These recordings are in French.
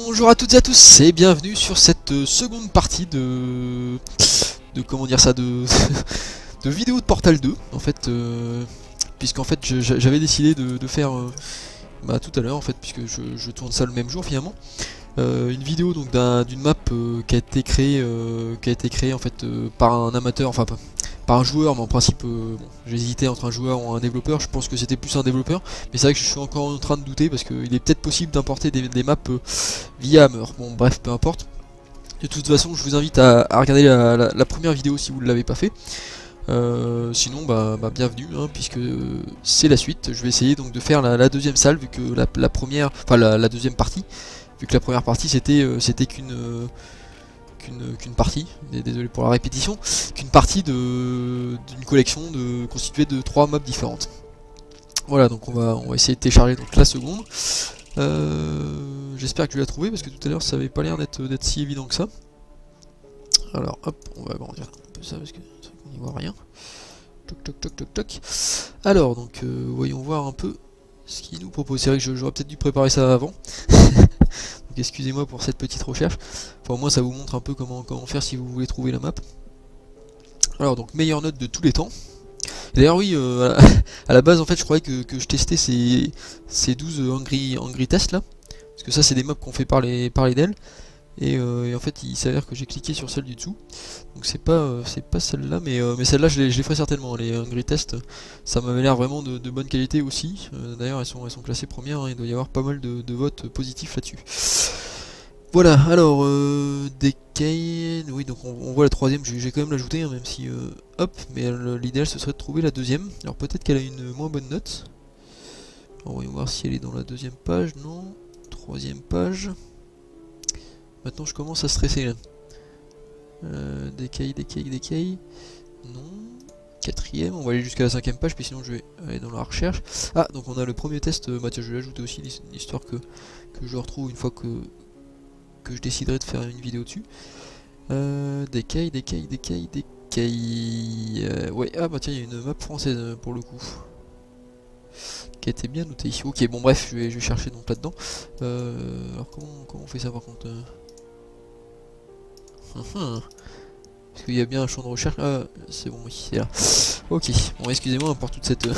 Bonjour à toutes et à tous et bienvenue sur cette seconde partie de comment dire ça, de de vidéo de Portal 2 en fait, puisqu'en fait j'avais décidé de faire tout à l'heure en fait, puisque je tourne ça le même jour finalement, une vidéo donc d'une map qui a été créée en fait par un amateur, enfin par un joueur, mais en principe bon, j'hésitais entre un joueur ou un développeur. Je pense que c'était plus un développeur, mais c'est vrai que je suis encore en train de douter parce qu'il est peut-être possible d'importer des maps via Hammer. Bon bref, peu importe. De toute façon, je vous invite à regarder la première vidéo si vous ne l'avez pas fait. Sinon, bienvenue, hein, puisque c'est la suite. Je vais essayer donc de faire la deuxième salle, vu que la première, enfin la deuxième partie, vu que la première partie c'était qu'une partie, désolé pour la répétition, qu'une partie d'une collection constituée de 3 mobs différentes. Voilà, donc on va essayer de télécharger donc la seconde. J'espère que je vais la trouver parce que tout à l'heure ça avait pas l'air d'être si évident que ça. Alors hop, on va agrandir un peu ça parce que c'est vrai qu'on n'y voit rien. Toc toc toc toc toc. Alors donc voyons voir un peu ce qu'il nous propose. C'est vrai que j'aurais peut-être dû préparer ça avant. Donc excusez-moi pour cette petite recherche. Enfin au moins ça vous montre un peu comment faire si vous voulez trouver la map. Alors donc meilleure note de tous les temps. D'ailleurs oui, à la base en fait je croyais que je testais ces 12 Angry Tests là. Parce que ça c'est des maps qu'on fait par les Dell. Et en fait il s'avère que j'ai cliqué sur celle du dessous. Donc c'est pas celle-là, mais celle-là je les ferai certainement. Les Hungry Tests, ça m'avait l'air vraiment de bonne qualité aussi. D'ailleurs elles sont classées premières, hein, il doit y avoir pas mal de votes positifs là-dessus. Voilà, alors Decay, oui donc on voit la troisième, j'ai quand même l'ajouter, hein, même si hop, mais l'idéal ce serait de trouver la deuxième. Alors peut-être qu'elle a une moins bonne note. Alors, voyons voir si elle est dans la deuxième page, non. Troisième page. Maintenant je commence à stresser là. Decay, non. Quatrième, on va aller jusqu'à la cinquième page, puis sinon je vais aller dans la recherche. Ah, donc on a le premier test, tiens, je vais l'ajouter aussi, histoire que je le retrouve une fois que je déciderai de faire une vidéo dessus. Decay. Ouais, ah bah tiens, il y a une map française pour le coup. Qui a été bien notée. Ok, bon bref, je vais chercher donc là-dedans. Alors comment on fait ça par contre Parce qu'il y a bien un champ de recherche. Ah, c'est bon, oui, c'est là. Ok, bon, excusez-moi pour toute cette.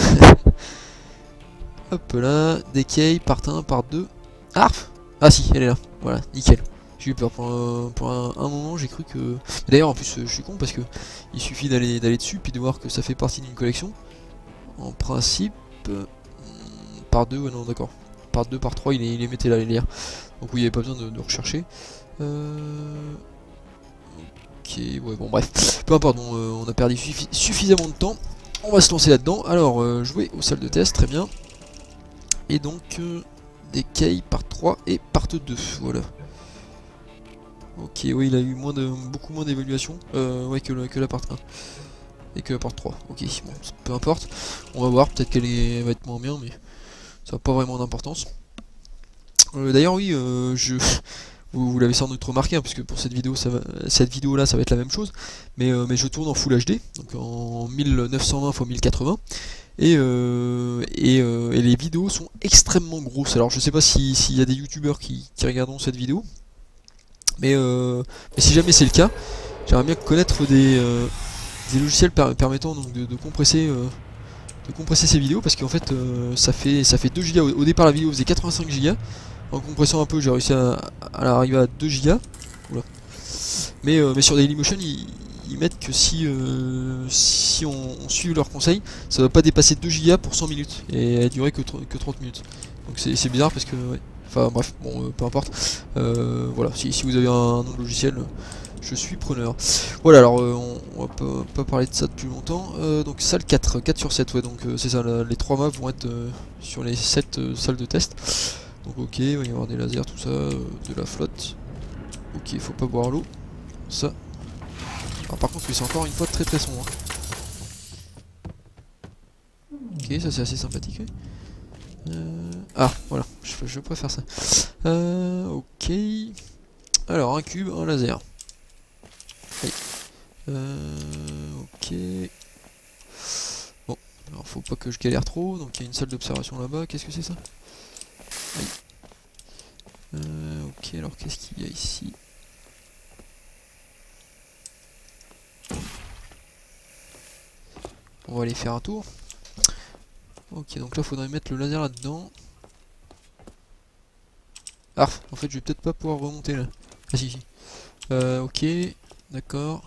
Hop là, Decay, part 1, part 2. Ah si, elle est là. Voilà, nickel. J'ai eu peur pour un moment, j'ai cru que. D'ailleurs, en plus, je suis con parce que il suffit d'aller dessus puis de voir que ça fait partie d'une collection. En principe, part 2, ouais, non, d'accord. Part 2, part 3, il les mettait là, les liens. Donc, oui, il n'y avait pas besoin de rechercher. Ok, ouais, bon, bref. Peu importe, bon, on a perdu suffisamment de temps. On va se lancer là-dedans. Alors, jouer aux salles de test, très bien. Et donc, Decay, part 3 et part 2, voilà. Ok, oui, il a eu beaucoup moins d'évaluation, ouais, que la part 1 et que la part 3. Ok, bon, peu importe. On va voir, peut-être qu'elle va être moins bien, mais ça n'a pas vraiment d'importance. D'ailleurs, oui, vous l'avez sans doute remarqué, hein, puisque pour cette vidéo là, ça va être la même chose. Mais je tourne en Full HD, donc en 1920 x 1080. Et les vidéos sont extrêmement grosses. Alors, je sais pas s'il y a des youtubeurs qui regarderont cette vidéo. Mais si jamais c'est le cas, j'aimerais bien connaître des logiciels permettant donc de compresser ces vidéos, parce qu'en fait ça fait 2 Go. Au départ la vidéo faisait 85 Go. En compressant un peu j'ai réussi à arriver à 2 Go. Oula. Mais sur Dailymotion ils mettent que si on suit leurs conseils, ça va pas dépasser 2 Go pour 100 minutes. Et elle durait que 30 minutes. Donc c'est bizarre parce que ouais. Enfin bref, bon, peu importe. Voilà, si vous avez un nom de logiciel, je suis preneur. Voilà, alors on va pas parler de ça depuis longtemps. Donc salle 4 sur 7, ouais, donc c'est ça, les 3 maps vont être sur les 7 salles de test. Donc ok, il va y avoir des lasers, tout ça, de la flotte. Ok, faut pas boire l'eau. Ça. Alors par contre, oui, c'est encore une fois très sombre. Ok, ça c'est assez sympathique. Ah, voilà, je préfère ça. Ok. Alors, un cube, un laser. Oui. Ok. Bon, alors faut pas que je galère trop. Donc, il y a une salle d'observation là-bas. Qu'est-ce que c'est ça? Oui. Ok, alors qu'est-ce qu'il y a ici? On va aller faire un tour. Ok, donc là faudrait mettre le laser là-dedans. Ah, en fait je vais peut-être pas pouvoir remonter là. Ah si, si. Ok, d'accord.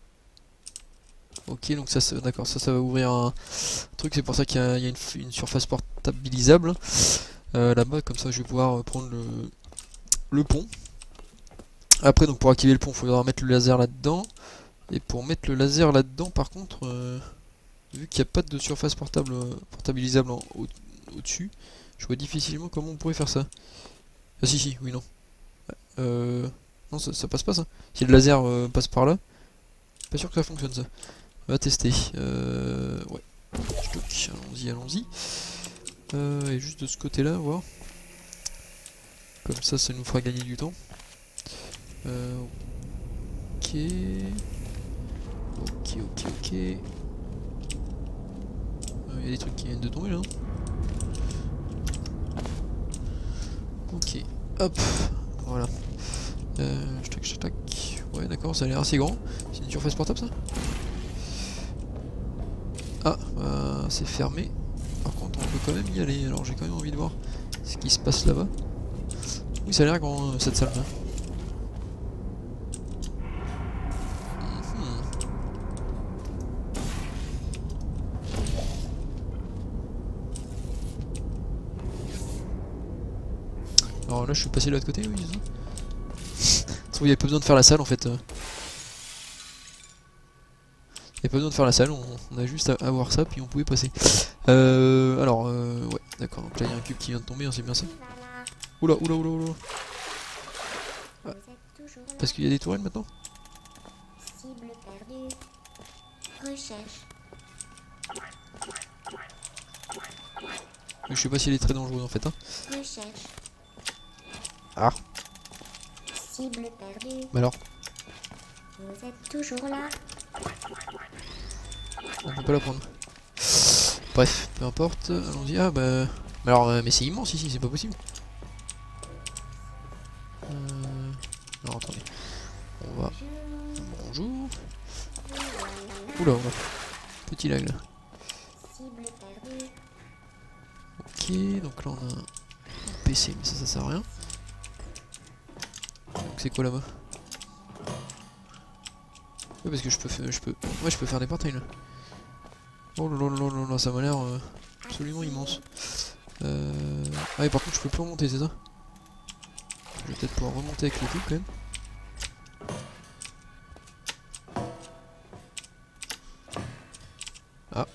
Ok, donc ça, d'accord, ça va ouvrir un truc, c'est pour ça qu'il y a, une surface portabilisable là-bas, comme ça je vais pouvoir prendre le pont. Après, donc pour activer le pont, il faudra mettre le laser là-dedans. Et pour mettre le laser là-dedans, par contre, vu qu'il n'y a pas de surface portabilisable au-dessus, je vois difficilement comment on pourrait faire ça. Ah si, si, oui, non. Non, ça passe pas ça. Si le laser passe par là, pas sûr que ça fonctionne ça. On va tester. Ouais. Stock. Allons-y, allons-y. Et juste de ce côté-là, voir. Comme ça nous fera gagner du temps. Ok. Ok, ok, ok. Il y a des trucs qui viennent de tomber là. Ok. Hop. Voilà. Tac. Ouais, d'accord, ça a l'air assez grand. C'est une surface portable ça? Ah, c'est fermé. Par contre, on peut quand même y aller. Alors, j'ai quand même envie de voir ce qui se passe là-bas. Oui, ça a l'air grand cette salle-là. Alors là, je suis passé de l'autre côté, oui, c'est ça. Il n'y a pas besoin de faire la salle en fait. Il n'y a pas besoin de faire la salle, on a juste à voir ça, puis on pouvait passer. Alors, ouais, d'accord, donc là il y a un cube qui vient de tomber, hein, c'est bien ça. Oula, oula, oula, oula. Ah. Parce qu'il y a des tourelles maintenant. Cible perdue. Recherche. Mais je sais pas si elle est très dangereuse en fait. Hein. Recherche. Ah. Cible perdue. Mais alors, Vous êtes toujours là. on peut pas la prendre. Bref, peu importe, allons-y. Ah bah... Mais alors, mais c'est immense ici, c'est pas possible. Alors attendez. On va... Bonjour. Oula, oula. Petit lag là. Cible perdue. Ok, donc là on a un PC, mais ça sert à rien. Donc c'est quoi là-bas? Ouais, parce que je peux faire des portails là. Oh là là là là là, ça m'a l'air absolument immense. Ah et par contre je peux plus remonter, c'est ça? Je vais peut-être pouvoir remonter avec le cube quand même. Ah.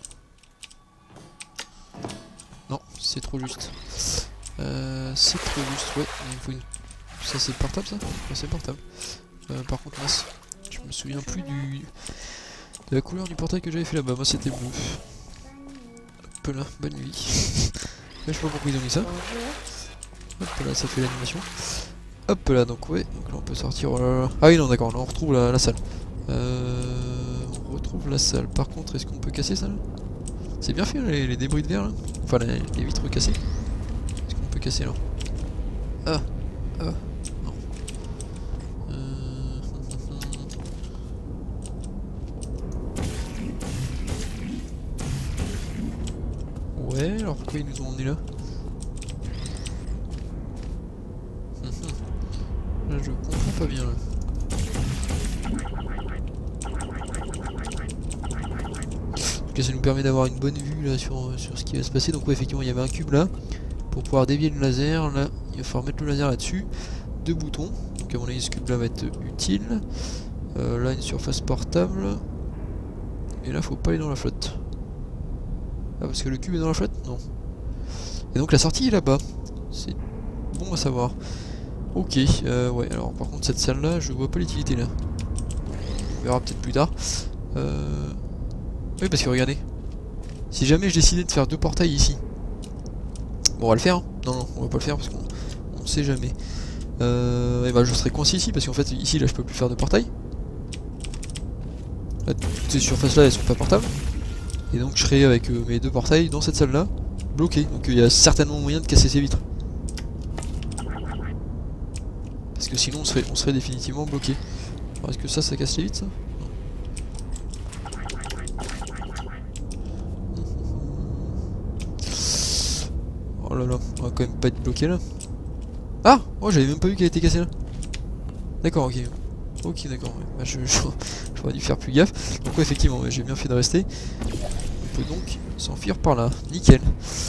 Non, c'est trop juste. C'est trop juste, ouais. Il faut une... Ça c'est portable ça? Ouais, c'est portable. Par contre, mince, je me souviens plus de la couleur du portail que j'avais fait là-bas. Moi c'était bleu. Hop là, bonne nuit. Là, je sais pas pourquoi ils ont mis ça. Hop là, ça fait l'animation. Hop là, donc ouais, donc là on peut sortir. Oh là là. Ah oui, non, d'accord, là on retrouve la salle. On retrouve la salle. Par contre, est-ce qu'on peut casser ça là? C'est bien fait les débris de verre là. Enfin, les vitres cassées. Est-ce qu'on peut casser là? Ah, ah, non. Ouais, alors pourquoi ils nous ont emmenés là? Là, je comprends pas bien là. En tout cas, ça nous permet d'avoir une bonne vue là sur ce qui va se passer. Donc, ouais, effectivement, il y avait un cube là. Pour pouvoir dévier le laser, là, il va falloir mettre le laser là-dessus. 2 boutons. Donc, à mon avis, ce cube là va être utile. Là, une surface portable. Et là, faut pas aller dans la flotte. Ah, parce que le cube est dans la flotte? Non. Et donc, la sortie est là-bas. C'est bon à savoir. Ok, ouais, alors par contre cette salle là, je vois pas l'utilité là. On verra peut-être plus tard. Oui, parce que regardez, si jamais je décidais de faire 2 portails ici, bon, on va le faire, hein. Non, on va pas le faire parce qu'on sait jamais. Et bah je serais coincé ici parce qu'en fait ici là je peux plus faire de portail. Là, toutes ces surfaces là elles sont pas portables. Et donc je serais avec mes 2 portails dans cette salle là, bloqué. Donc il y a certainement moyen de casser ces vitres. Parce que sinon on serait définitivement bloqué. Alors est-ce que ça casse les vitres ça? Oh là là, on va quand même pas être bloqué là. Ah! Oh, j'avais même pas vu qu'elle était cassée là. D'accord, ok. Ok, d'accord. Ouais. Bah, j'aurais dû faire plus gaffe. Donc, ouais, effectivement, ouais, j'ai bien fait de rester. On peut donc s'enfuir par là. Nickel.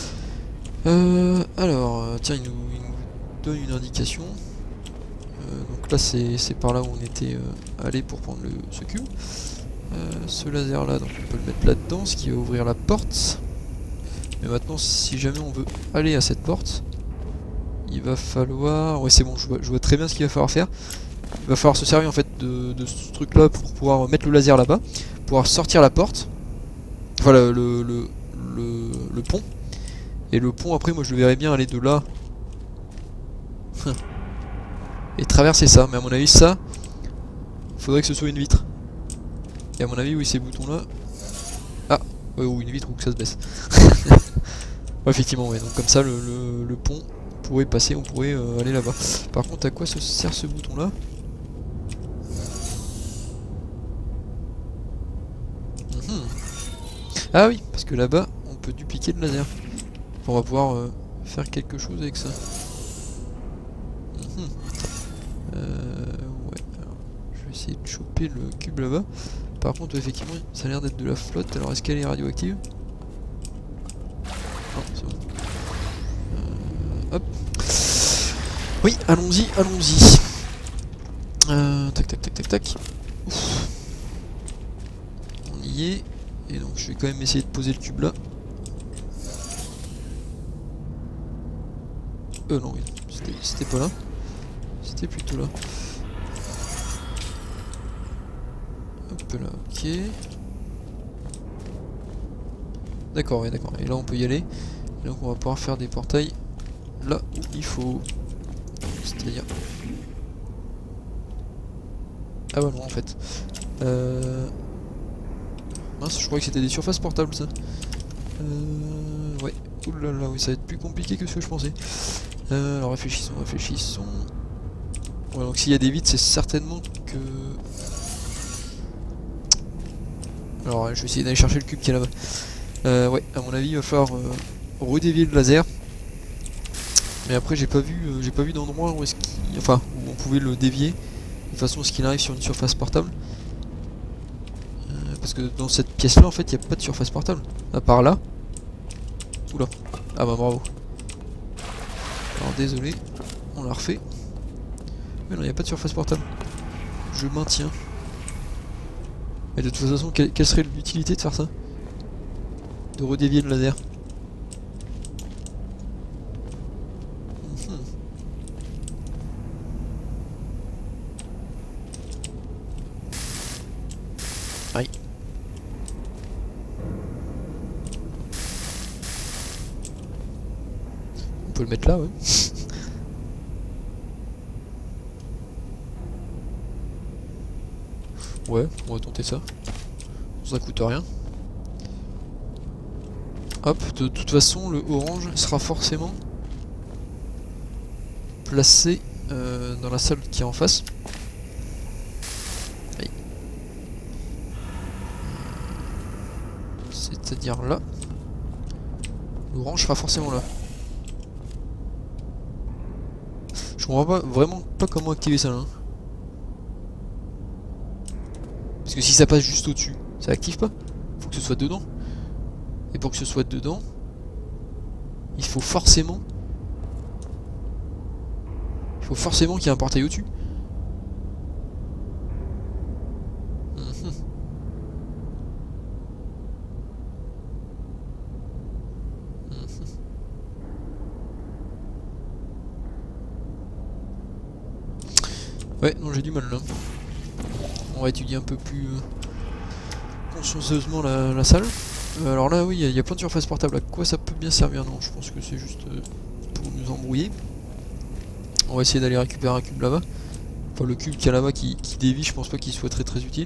Alors, tiens, il nous donne une indication. Donc là, c'est par là où on était allé pour prendre ce cube. Ce laser là, donc on peut le mettre là-dedans, ce qui va ouvrir la porte. Mais maintenant, si jamais on veut aller à cette porte, il va falloir... Ouais, c'est bon, je vois très bien ce qu'il va falloir faire. Il va falloir se servir en fait de ce truc là pour pouvoir mettre le laser là-bas, pouvoir sortir la porte, enfin le pont. Et le pont après moi je le verrais bien aller de là et traverser ça, mais à mon avis ça, faudrait que ce soit une vitre. Et à mon avis oui ces boutons là... Ah, ouais, ou une vitre ou que ça se baisse. Ouais, effectivement ouais, donc comme ça le pont pourrait passer, on pourrait aller là-bas. Par contre à quoi se sert ce bouton là? Ah oui, parce que là-bas, on peut dupliquer le laser. On va pouvoir faire quelque chose avec ça. Ouais, alors, je vais essayer de choper le cube là-bas. Par contre, effectivement, ça a l'air d'être de la flotte. Alors, est-ce qu'elle est radioactive? Non, c'est bon. Hop. Oui, allons-y, allons-y. Tac, tac, tac, tac, tac. Ouf. On y est. Et donc je vais quand même essayer de poser le cube là. Non, oui, c'était pas là. C'était plutôt là. Hop là, ok. D'accord, oui, d'accord. Et là on peut y aller. Et donc on va pouvoir faire des portails là où il faut. C'est-à-dire... Ah bah non en fait. Mince, je croyais que c'était des surfaces portables ça. Ouais. Oulala, oui, ça va être plus compliqué que ce que je pensais. Alors réfléchissons, réfléchissons. Ouais, donc s'il y a des vides, c'est certainement que... Alors je vais essayer d'aller chercher le cube qui est là-bas. Ouais, à mon avis, il va falloir redévier le laser. Mais après, j'ai pas vu d'endroit où est-ce qu'il... Enfin, où on pouvait le dévier de façon à ce qu'il arrive sur une surface portable. Parce que dans cette pièce là en fait il n'y a pas de surface portable. À part là. Oula. Ah bah bravo. Alors désolé. On l'a refait. Mais non il n'y a pas de surface portable. Je maintiens. Et de toute façon quelle serait l'utilité de faire ça? De redévier le laser. Aïe. On peut le mettre là, ouais. Ouais, on va tenter ça. Ça coûte rien. Hop, de toute façon, le orange sera forcément placé dans la salle qui est en face. Aïe. C'est-à-dire là. L'orange sera forcément là. Je comprends vraiment pas comment activer ça là. Hein. Parce que si ça passe juste au-dessus, ça active pas. Faut que ce soit dedans. Et pour que ce soit dedans, il faut forcément... qu'il y ait un portail au-dessus. Ouais, non, j'ai du mal là. On va étudier un peu plus consciencieusement la salle. Alors là, oui, il y a plein de surfaces portables. À quoi ça peut bien servir? Non, je pense que c'est juste pour nous embrouiller. On va essayer d'aller récupérer un cube là-bas. Enfin, le cube qu'il y a là-bas qui dévie, je pense pas qu'il soit très utile.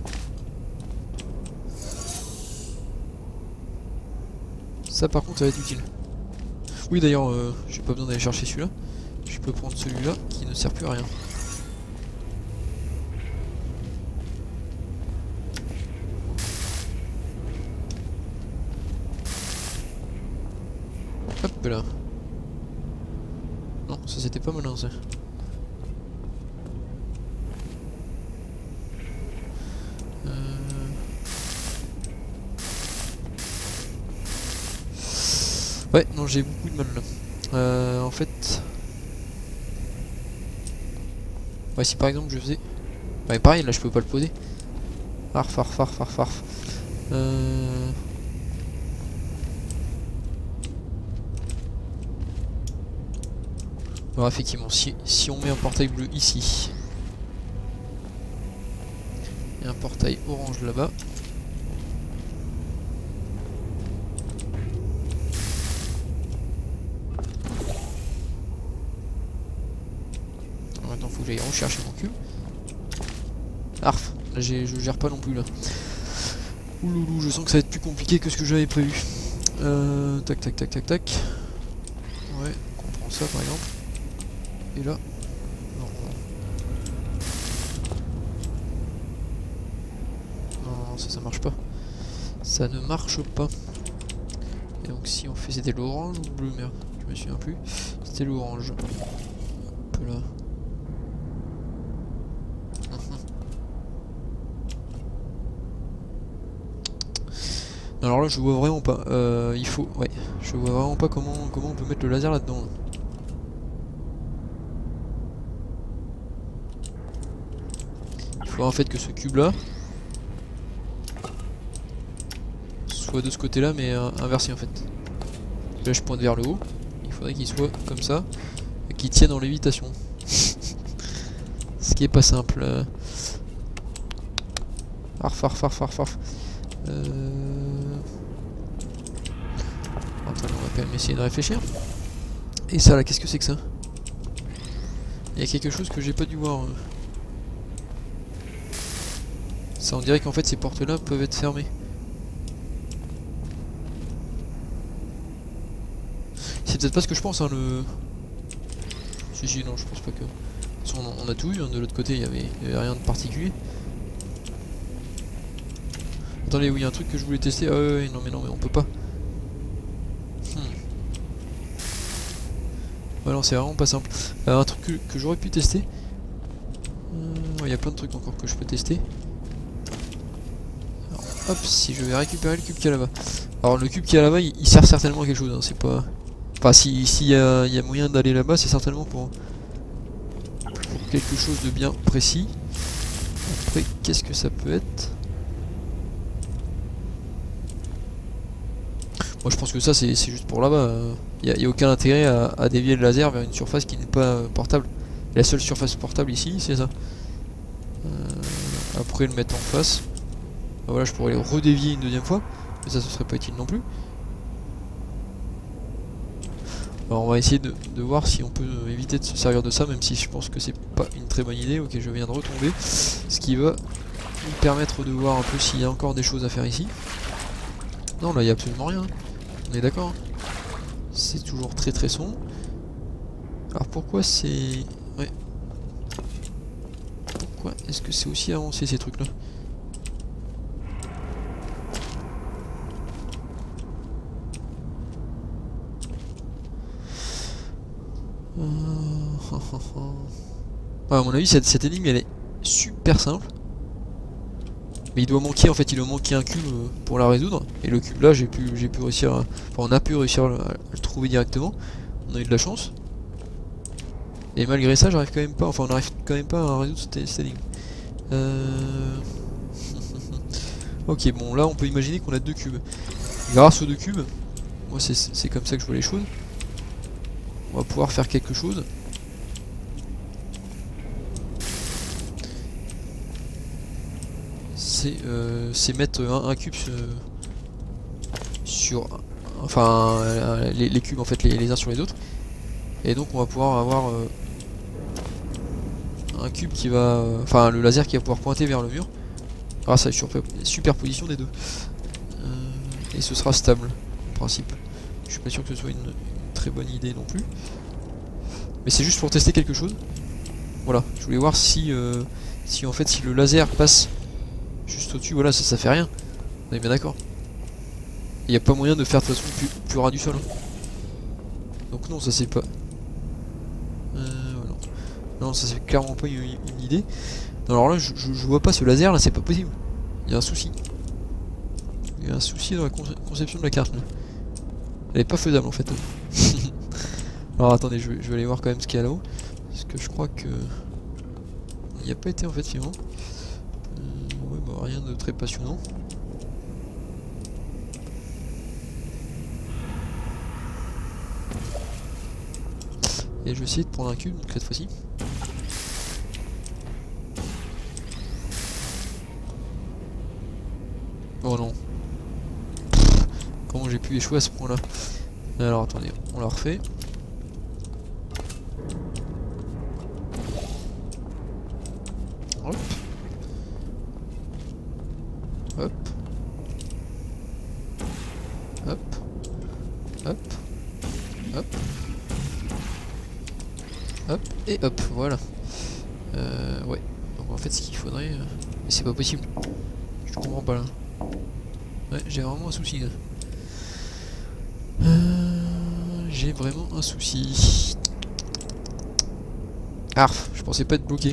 Ça, par contre, ça va être utile. Oui, d'ailleurs, j'ai pas besoin d'aller chercher celui-là. Je peux prendre celui-là qui ne sert plus à rien. Hop là. Non, ça c'était pas malin ça. Ouais, non, j'ai beaucoup de mal là. En fait... Ouais, si par exemple je faisais... Ouais, pareil, là je peux pas le poser. Arf, arf, arf, arf, arf. Alors effectivement, si on met un portail bleu ici, et un portail orange là-bas, maintenant faut que j'aille rechercher mon cube. Arf, là je gère pas non plus là. Ouloulou, je sens que ça va être plus compliqué que ce que j'avais prévu. Tac tac tac tac tac. Ouais, on prend ça par exemple. Et là, non, non, ça marche pas. Ça ne marche pas. Et donc si on fait, c'était l'orange ou le bleu, merde, je me souviens plus. C'était l'orange. Hop là. Alors là je vois vraiment pas, il faut, ouais, je vois vraiment pas comment on peut mettre le laser là-dedans. Il faut en fait que ce cube là soit de ce côté là mais inversé en fait. Là je pointe vers le haut, il faudrait qu'il soit comme ça, et qu'il tienne en lévitation. Ce qui est pas simple. Arf arf arf arf arf. Attends, on va quand même essayer de réfléchir. Et ça là, qu'est-ce que c'est que ça? Il y a quelque chose que j'ai pas dû voir. Ça, on dirait qu'en fait ces portes là peuvent être fermées. C'est peut-être pas ce que je pense, hein, le... Si, non, je pense pas que... De toute façon, on a tout eu, hein. De l'autre côté il y avait rien de particulier. Attendez, oui, il y a un truc que je voulais tester. Ah ouais, non mais on peut pas. Ouais, non, c'est vraiment pas simple. Un truc que j'aurais pu tester. Il y a plein de trucs encore que je peux tester. Alors, hop, si je vais récupérer le cube qu'il y a là-bas. Alors le cube qu'il y a là-bas, il sert certainement à quelque chose, hein, c'est pas... Enfin, s'il y a moyen d'aller là-bas, c'est certainement pour quelque chose de bien précis. Après, qu'est-ce que ça peut être? Moi je pense que ça c'est juste pour là-bas. Il n'y a aucun intérêt à dévier le laser vers une surface qui n'est pas portable. La seule surface portable ici, c'est ça. Après le mettre en face. Ah, voilà, je pourrais les redévier une deuxième fois. Mais ça, ce serait pas utile non plus. Alors on va essayer de voir si on peut éviter de se servir de ça, même si je pense que c'est pas une très bonne idée. Ok, je viens de retomber. Ce qui va nous permettre de voir un peu s'il y a encore des choses à faire ici. Non, là il n'y a absolument rien. On est d'accord. C'est toujours très très sombre. Alors pourquoi c'est... Ouais. Pourquoi est-ce que c'est aussi avancé ces trucs là? Ouais, à mon avis cette énigme elle est super simple. Mais il doit manquer, en fait, il doit manquer un cube pour la résoudre. Et le cube là, j'ai pu réussir à... Enfin, on a pu réussir à le trouver directement. On a eu de la chance. Et malgré ça, j'arrive quand même pas... Enfin, on n'arrive quand même pas à résoudre cette énigme. Ok, bon, là, on peut imaginer qu'on a 2 cubes. Grâce aux 2 cubes, moi, c'est comme ça que je vois les choses. On va pouvoir faire quelque chose. C'est mettre un cube sur... Enfin, les cubes en fait les uns sur les autres. Et donc on va pouvoir avoir un cube qui va... Enfin, le laser qui va pouvoir pointer vers le mur. Grâce à la superposition des deux. Et ce sera stable, en principe. Je suis pas sûr que ce soit une très bonne idée non plus. Mais c'est juste pour tester quelque chose. Voilà, je voulais voir si en fait si le laser passe juste au-dessus, voilà, ça fait rien. On est bien d'accord. Il n'y a pas moyen de faire de toute façon plus ras du sol. Hein. Donc non, ça c'est pas... non. Non, ça c'est clairement pas une idée. Alors là, je vois pas ce laser là, c'est pas possible. Il y a un souci. Il y a un souci dans la conception de la carte là. Elle est pas faisable en fait. Alors attendez, je vais aller voir quand même ce qu'il y a là-haut. Parce que je crois que... Il n'y a pas été en fait finalement. Ouais, bah rien de très passionnant. Et je vais essayer de prendre un cube donc cette fois-ci. Oh non. Comment j'ai pu échouer à ce point là? Alors attendez, on la refait. Hop. Hop. Hop. Hop. Hop. Hop. Et hop, voilà. Ouais. Donc en fait ce qu'il faudrait... Mais c'est pas possible. Je comprends pas là. Ouais, j'ai vraiment un souci là. J'ai vraiment un souci. Arf, je pensais pas être bloqué.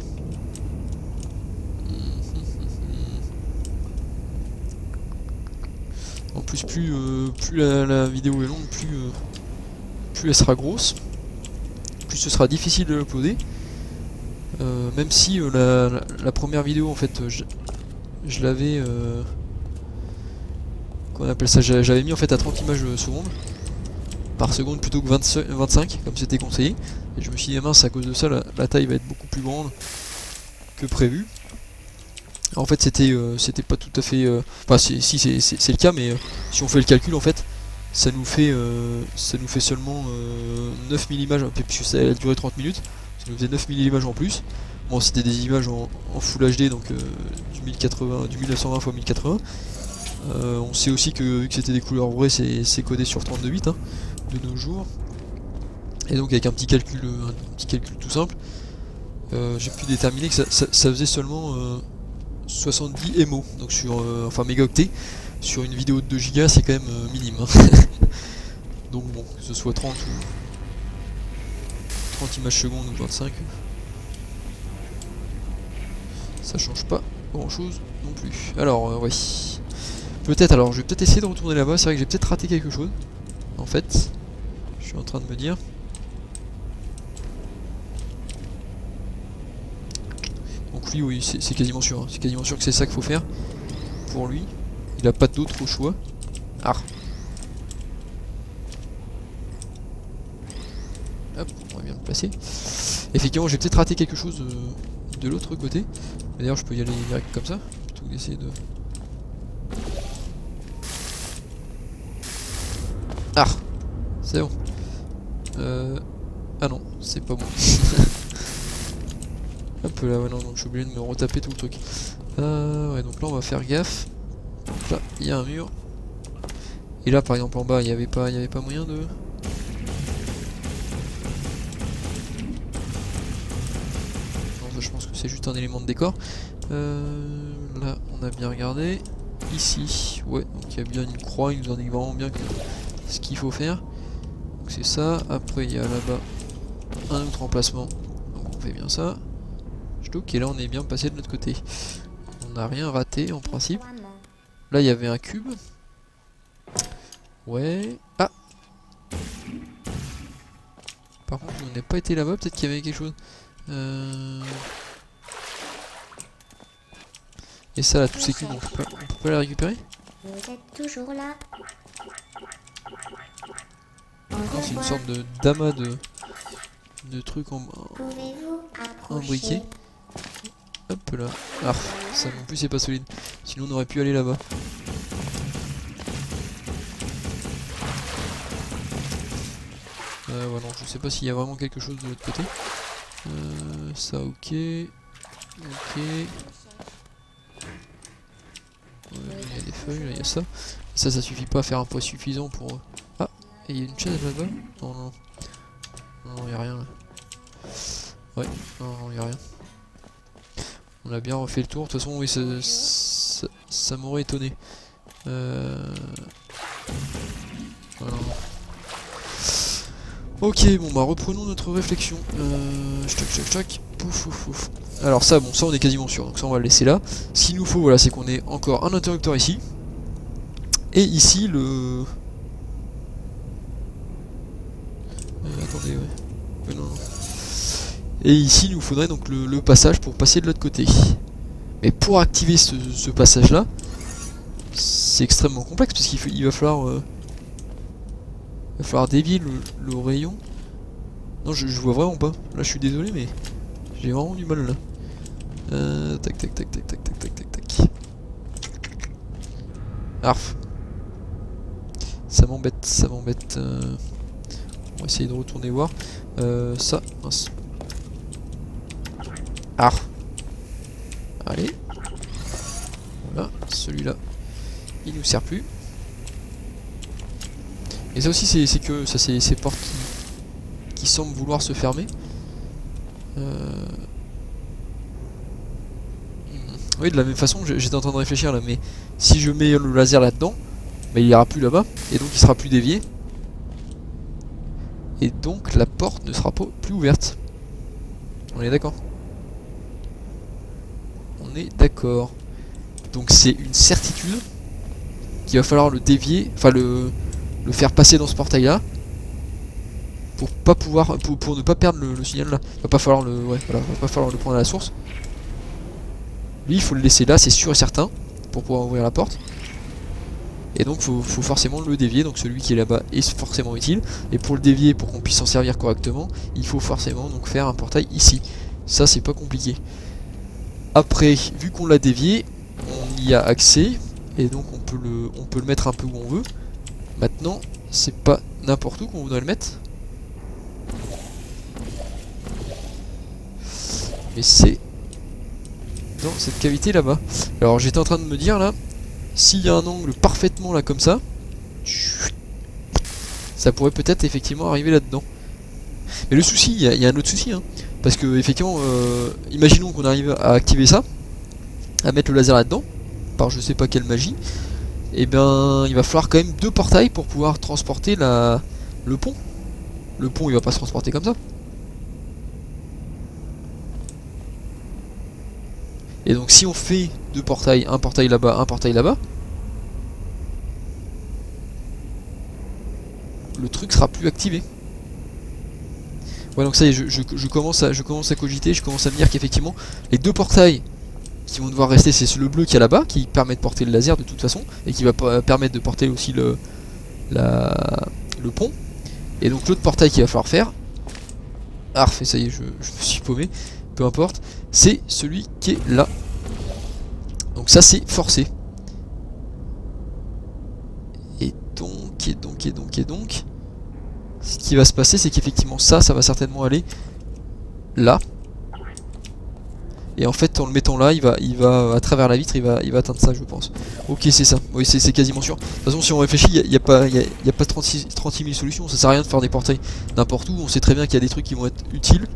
En plus, plus la vidéo est longue, plus elle sera grosse. Plus ce sera difficile de l'uploader. Même si la première vidéo, en fait, je l'avais... qu'on appelle ça, j'avais mis en fait à 30 images secondes par seconde plutôt que 25 comme c'était conseillé, et je me suis dit mince, à cause de ça la taille va être beaucoup plus grande que prévu. En fait c'était pas tout à fait enfin si c'est le cas, mais si on fait le calcul en fait ça nous fait seulement 9000 images, puisque ça a duré 30 minutes, ça nous faisait 9000 images en plus. Bon, c'était des images en Full HD, donc du 1080, du 1920 x 1080. On sait aussi que vu que c'était des couleurs vraies, c'est codé sur 32 bits hein, de nos jours. Et donc avec un petit calcul tout simple, j'ai pu déterminer que ça faisait seulement 70 MO, donc sur enfin mégaoctets, sur une vidéo de 2 Go, c'est quand même minime. Hein. Donc bon, que ce soit 30 images secondes ou 25, ça change pas grand chose non plus. Alors ouais. Peut-être, alors je vais peut-être essayer de retourner là-bas, c'est vrai que j'ai peut-être raté quelque chose. En fait, je suis en train de me dire. Donc lui, oui, c'est quasiment sûr, hein. C'est quasiment sûr que c'est ça qu'il faut faire pour lui. Il a pas d'autre choix. Ah. Hop, on va bien le placer. Effectivement, j'ai peut-être raté quelque chose de l'autre côté. D'ailleurs, je peux y aller direct comme ça, plutôt que d'essayer de... Ah, c'est bon. Ah non, c'est pas bon. Hop là, ouais, non, donc je suis obligé de me retaper tout le truc. Ouais, donc là on va faire gaffe. Donc là, il y a un mur. Et là, par exemple, en bas, il n'y avait pas moyen de... Non, ça, je pense que c'est juste un élément de décor. Là, on a bien regardé. Ici, ouais, donc il y a bien une croix, il nous indique vraiment bien que ce qu'il faut faire. Donc c'est ça. Après, il y a là-bas un autre emplacement. Donc on fait bien ça. Ok, là on est bien passé de l'autre côté. On n'a rien raté en principe. Là il y avait un cube. Ouais. Ah. Par contre on n'a pas été là-bas, peut-être qu'il y avait quelque chose. Et ça là, tous ces cubes, on peut pas les récupérer? Vous êtes toujours là. C'est une sorte de d'amas de trucs imbriqués. Hop là. Ah, ça non plus c'est pas solide. Sinon on aurait pu aller là-bas. Ouais, non, je sais pas s'il y a vraiment quelque chose de l'autre côté. Ça ok. Ok. Il y a des feuilles, là il y a ça. Ça suffit pas à faire un poids suffisant pour... Ah, et il y a une chaise là-bas? Non, non. Non, y a rien là. Ouais, non, y a rien. On a bien refait le tour, de toute façon oui ça m'aurait étonné. Voilà. Ok, bon bah reprenons notre réflexion. Choc. Pouf, pouf, pouf. Alors ça, bon, ça on est quasiment sûr, donc ça on va le laisser là. Ce qu'il nous faut, voilà, c'est qu'on ait encore un interrupteur ici. Et ici le... attendez, ouais. Non. Et ici, il nous faudrait donc le passage pour passer de l'autre côté. Mais pour activer ce passage là, c'est extrêmement complexe parce qu'il va falloir... il va falloir dévier le rayon. Non, je vois vraiment pas. Là, je suis désolé, mais j'ai vraiment du mal là. Tac. Arf. Ça m'embête. On va essayer de retourner voir. Ça, mince. Arf. Allez. Voilà, celui-là, il nous sert plus. Et ça aussi, c'est que ça, c'est ces portes qui semblent vouloir se fermer. Oui, de la même façon, j'étais en train de réfléchir là, mais si je mets le laser là-dedans, bah, il ira plus là-bas, et donc il sera plus dévié. Et donc la porte ne sera pas plus ouverte. On est d'accord? On est d'accord. Donc c'est une certitude qu'il va falloir le dévier, enfin le faire passer dans ce portail là, pour pas pouvoir, pour ne pas perdre le signal là. Va pas falloir le, ouais, voilà, va pas falloir le prendre à la source. Lui, il faut le laisser là, c'est sûr et certain, pour pouvoir ouvrir la porte. Et donc faut forcément le dévier, donc celui qui est là-bas est forcément utile. Et pour le dévier, pour qu'on puisse s'en servir correctement, il faut forcément donc faire un portail ici. Ça, c'est pas compliqué. Après, vu qu'on l'a dévié, on y a accès, et donc on peut le mettre un peu où on veut. Maintenant, c'est pas n'importe où qu'on voudrait le mettre. Mais c'est dans cette cavité là-bas. Alors j'étais en train de me dire là, s'il y a un angle parfaitement là comme ça, ça pourrait peut-être effectivement arriver là-dedans. Mais le souci, il y a un autre souci, hein, parce que effectivement, imaginons qu'on arrive à activer ça, à mettre le laser là-dedans, par je sais pas quelle magie, et ben il va falloir quand même 2 portails pour pouvoir transporter le pont. Le pont il va pas se transporter comme ça. Et donc si on fait 2 portails, un portail là-bas, un portail là-bas, le truc sera plus activé. Ouais, donc ça y est, je commence à cogiter, je commence à me dire qu'effectivement les 2 portails qui vont devoir rester, c'est le bleu qui est là-bas, qui permet de porter le laser de toute façon, et qui va permettre de porter aussi le pont. Et donc l'autre portail qu'il va falloir faire, ça y est, je me suis paumé, peu importe, c'est celui qui est là. Donc ça c'est forcé. Et donc, ce qui va se passer, c'est qu'effectivement ça va certainement aller là. Et en fait, en le mettant là, il va à travers la vitre, il va atteindre ça, je pense. Ok, c'est ça. Oui, c'est quasiment sûr. De toute façon, si on réfléchit, il n'y a pas 36 000 solutions. Ça sert à rien de faire des portails n'importe où. On sait très bien qu'il y a des trucs qui vont être utiles.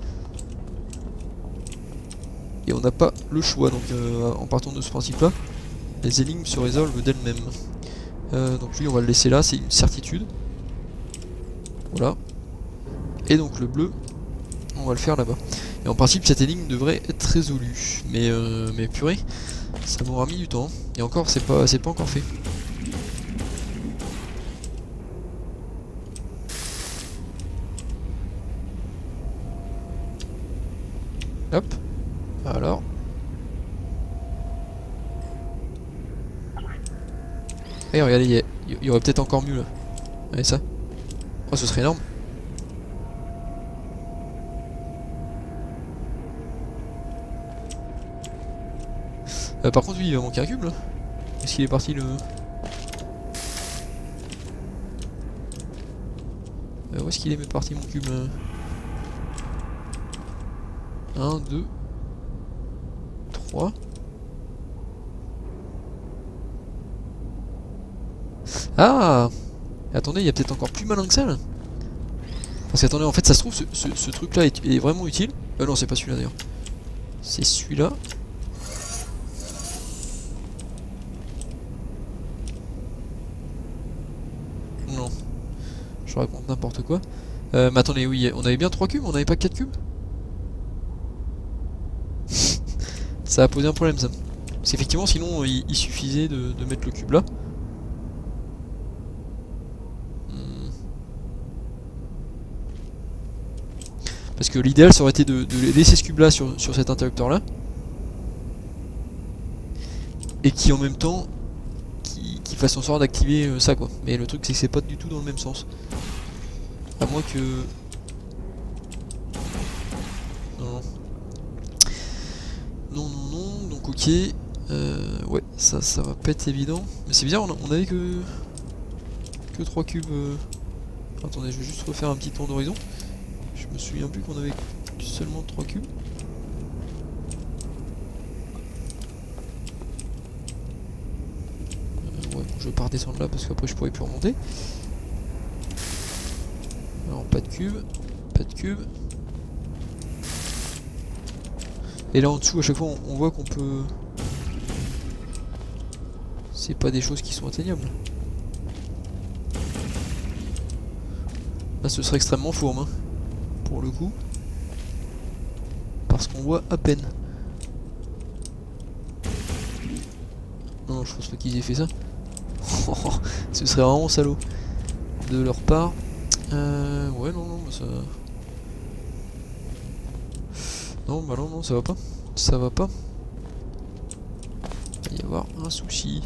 Et on n'a pas le choix. Donc, en partant de ce principe-là, les énigmes se résolvent d'elles-mêmes. Donc lui, on va le laisser là, c'est une certitude. Voilà. Et donc le bleu, on va le faire là-bas. Et en principe, cette énigme devrait être résolue. Mais purée, ça m'aura mis du temps. Et encore, c'est pas encore fait. Hop. Alors. Et regardez, il y aurait peut-être encore mieux là. Regardez ça. Oh, ce serait énorme. Par contre, lui, il va manquer un cube là. Est-ce qu'il est parti le... où est-ce qu'il est parti mon cube 1, 2, 3. Ah! Attendez, il y a peut-être encore plus malin que ça là. Parce qu'attendez, en fait, ça se trouve, ce truc là est vraiment utile. Non, c'est pas celui-là d'ailleurs. C'est celui-là. Non. Je raconte n'importe quoi. Mais attendez, oui, on avait bien 3 cubes, on avait pas 4 cubes? Ça a posé un problème ça. Parce qu'effectivement sinon il suffisait de mettre le cube là. Parce que l'idéal ça aurait été de laisser ce cube là sur cet interrupteur là. Et qui en même temps qui fasse en sorte d'activer ça quoi. Mais le truc c'est que c'est pas du tout dans le même sens. À moins que... Non. Non, non, non, donc ok. Ouais, ça va pas être évident. Mais c'est bizarre, on avait que 3 cubes. Attendez, je vais juste refaire un petit tour d'horizon. Je me souviens plus qu'on avait seulement 3 cubes. Ouais, bon, je vais pas redescendre là parce qu'après je pourrais plus remonter. Alors, pas de cube, pas de cube. Et là en dessous, à chaque fois, on voit qu'on peut... C'est pas des choses qui sont atteignables. Là, ce serait extrêmement fourbe, hein, pour le coup. Parce qu'on voit à peine. Non, je pense pas qu'ils aient fait ça. Ce serait vraiment salaud de leur part. Ouais, non, ça... Non, bah non, ça va pas. Ça va pas. Il va y avoir un souci.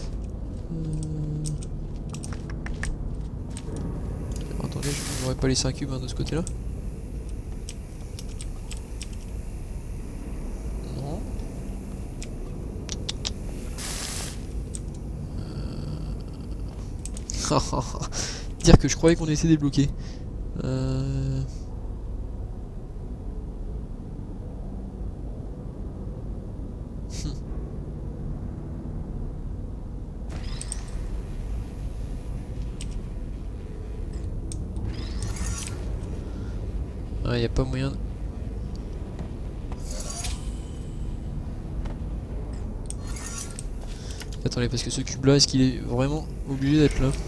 Attendez, je n'aurais pas laissé un cube de ce côté-là. Non. Dire que je croyais qu'on était débloqué. Il n'y a pas moyen de... Attendez, parce que ce cube là, est-ce qu'il est vraiment obligé d'être là?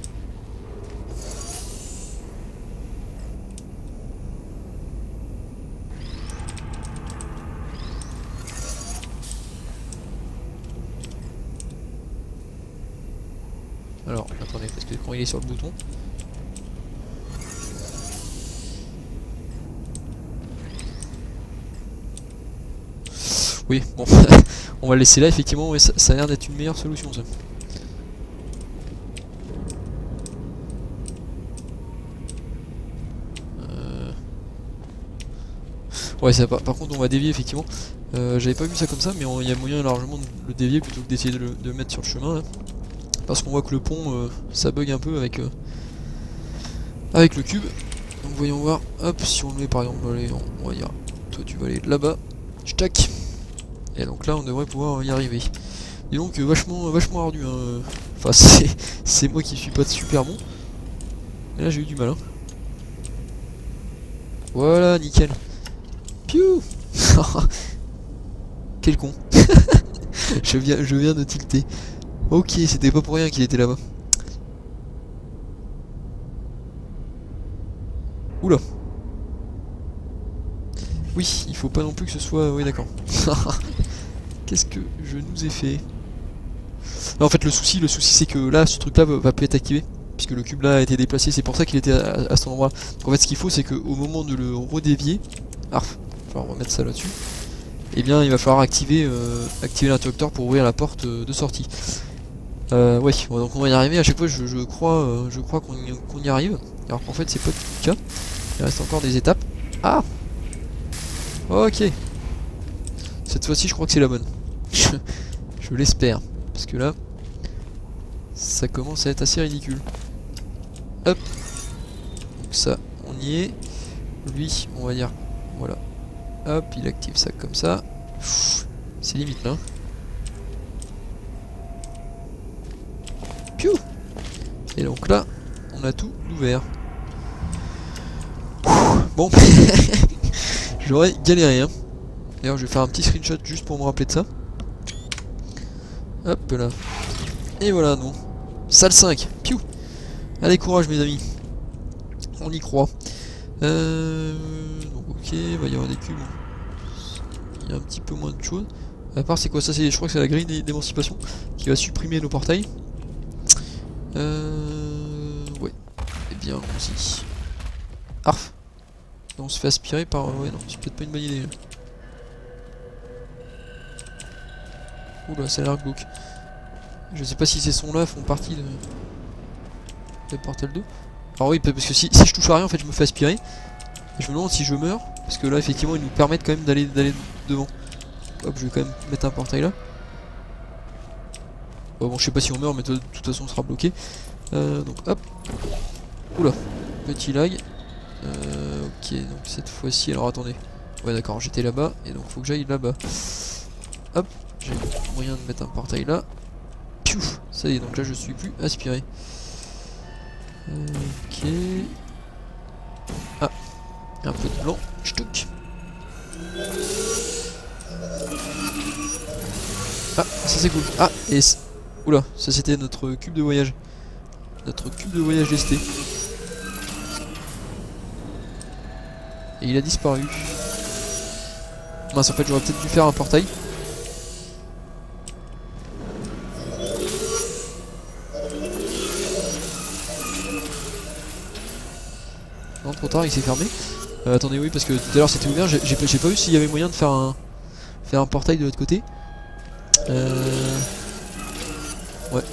Alors, attendez, parce que quand il est sur le bouton... Oui, bon, on va le laisser là, effectivement, ouais, ça a l'air d'être une meilleure solution, ça. Ouais, ça, par contre, on va dévier, effectivement. J'avais pas vu ça comme ça, mais il y a moyen largement de le dévier plutôt que d'essayer de le mettre sur le chemin, là. Parce qu'on voit que le pont, ça bug un peu avec le cube. Donc voyons voir, hop, si on le met par exemple, allez, on va dire, toi tu vas aller là-bas, tac. Et donc là on devrait pouvoir y arriver. Et donc vachement ardu, hein. Enfin c'est moi qui suis pas super bon. Et là j'ai eu du mal, hein. Voilà, nickel. Piou. Quel con. je viens de tilter. Ok, c'était pas pour rien qu'il était là-bas. Oula. Oui, il faut pas non plus que ce soit... Oui, d'accord. Qu'est-ce que je nous ai fait? Non, en fait, le souci c'est que là, ce truc-là va plus être activé. Puisque le cube là a été déplacé, c'est pour ça qu'il était à cet endroit. Donc en fait, ce qu'il faut, c'est qu'au moment de le redévier... Ah, il va falloir remettre ça là-dessus. Eh bien, il va falloir activer l'interrupteur pour ouvrir la porte de sortie. Ouais, donc on va y arriver. À chaque fois, je crois qu'on y arrive. Alors qu'en fait, c'est pas du tout le cas. Il reste encore des étapes. Ah! Ok. Cette fois-ci, je crois que c'est la bonne. Je l'espère. Parce que là, ça commence à être assez ridicule. Hop. Donc ça, on y est. Lui, on va dire, voilà. Hop, il active ça comme ça. C'est limite là. Piou. Et donc là, on a tout ouvert. Bon. J'aurais galéré, hein. D'ailleurs, je vais faire un petit screenshot juste pour me rappeler de ça. Hop là. Et voilà, non. Salle 5. Piou. Allez, courage, mes amis. On y croit. Donc ok, il va y avoir des cubes. Il y a un petit peu moins de choses. À part c'est quoi ça? Je crois que c'est la grille d'émancipation qui va supprimer nos portails. Ouais. Eh bien, allons-y. Arf. On se fait aspirer par... ouais, non, c'est peut-être pas une bonne idée. Oula, ça a l'air glauque. Je sais pas si ces sons-là font partie de Portal 2. Alors oui, parce que si je touche à rien, en fait, je me fais aspirer. Et je me demande si je meurs. Parce que là, effectivement, ils nous permettent quand même d'aller devant. Hop, je vais quand même mettre un portail là. Bon, je sais pas si on meurt, mais de toute façon, on sera bloqué. Donc, hop. Oula, petit lag. Ok, donc cette fois-ci, alors attendez. Ouais, d'accord, j'étais là-bas, et donc faut que j'aille là-bas. Hop, j'ai moyen de mettre un portail là. Piouf, ça y est, donc là je suis plus aspiré. Ok. Ah, un peu de blanc, ch'tuc. Ah, ça c'est cool. Ah, et oula, ça c'était notre cube de voyage. Notre cube de voyage lesté. Et il a disparu. Mince, en fait j'aurais peut-être dû faire un portail. Non, trop tard, il s'est fermé. Attendez, oui, parce que tout à l'heure c'était ouvert, j'ai pas vu s'il y avait moyen de faire un portail de l'autre côté. Ouais.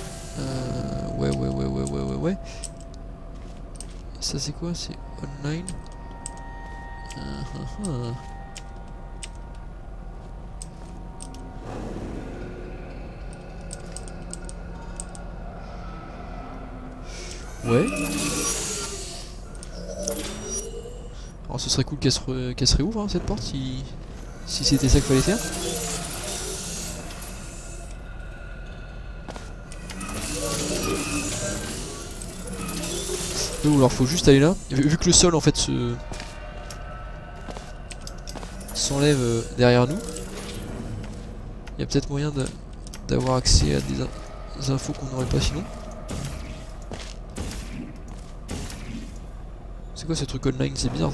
Ouais. Et ça c'est quoi? C'est online. Ouais. Alors ce serait cool qu'elle se réouvre hein, cette porte si c'était ça qu'il fallait faire. Ou alors faut juste aller là. Vu que le sol en fait s'enlève derrière nous, il y a peut-être moyen d'avoir accès à des infos qu'on n'aurait pas sinon. C'est quoi ce truc online? C'est bizarre ça.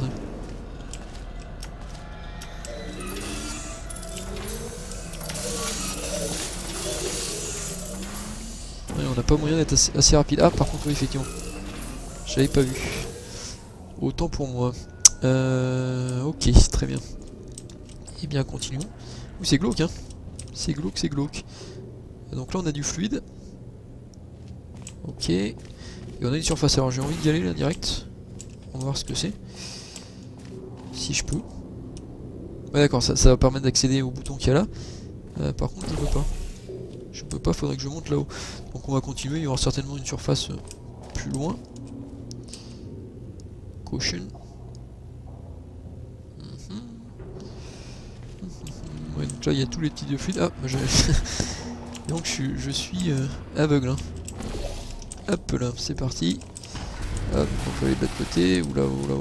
Ouais, on n'a pas moyen d'être assez rapide. Ah par contre oui effectivement. J'avais pas vu. Autant pour moi. Ok, très bien. Et bien continuons. Oui c'est glauque hein. C'est glauque. Donc là on a du fluide. Ok. Et on a une surface. Alors j'ai envie d'y aller là direct. On va voir ce que c'est. Si je peux. Ouais d'accord, ça va permettre d'accéder au bouton qu'il y a là. Par contre je peux pas. Je peux pas, faudrait que je monte là-haut. Donc on va continuer, il y aura certainement une surface plus loin. Caution. Ouais, donc là il y a tous les petits de fluide. Ah, donc je suis aveugle. Hein. Hop là, c'est parti. Hop, on peut aller de l'autre côté. Oula.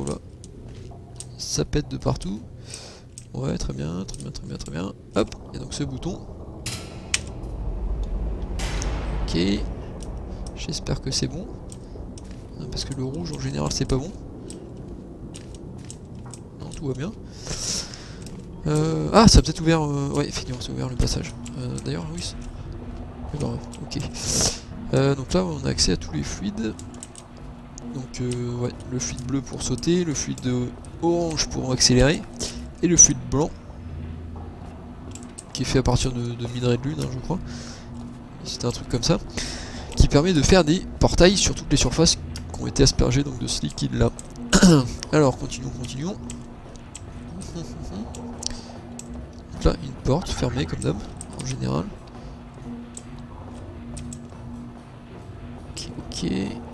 Ça pète de partout. Ouais, très bien. Hop, et donc ce bouton. Ok. J'espère que c'est bon. Parce que le rouge en général c'est pas bon. Non, tout va bien. Ah, ça a peut-être ouvert... ouais, effectivement, c'est ouvert le passage. D'ailleurs, oui. D'accord, ok. Donc là, on a accès à tous les fluides. Donc, ouais, le fluide bleu pour sauter, le fluide orange pour accélérer, et le fluide blanc, qui est fait à partir de minerais de lune, hein, je crois. C'était un truc comme ça. Qui permet de faire des portails sur toutes les surfaces qui ont été aspergées donc, de ce liquide-là. Alors, continuons. Donc là, une porte fermée comme d'hab, en général. Ok.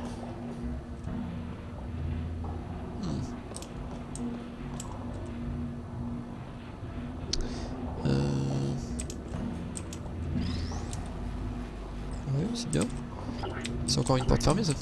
Ouais, c'est bien. C'est encore une porte fermée ça.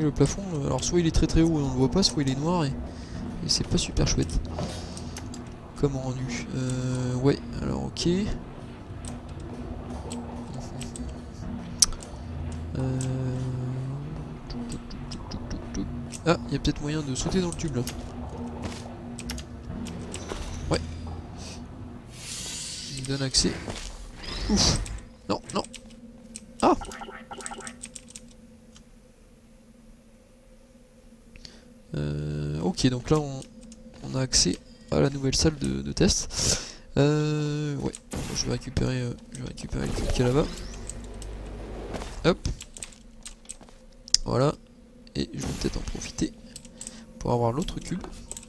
que le plafond, alors soit il est très très haut et on le voit pas, soit il est noir et c'est pas super chouette. Comme rendu. Ouais, alors ok. Ah, il y a peut-être moyen de sauter dans le tube là. Ouais. Il me donne accès. Ouf. Non, non. Ah. Ok, donc là on a accès à la nouvelle salle de test. Ouais, je vais récupérer le cube qui est là-bas. Hop. Voilà. Et je vais peut-être en profiter pour avoir l'autre cube.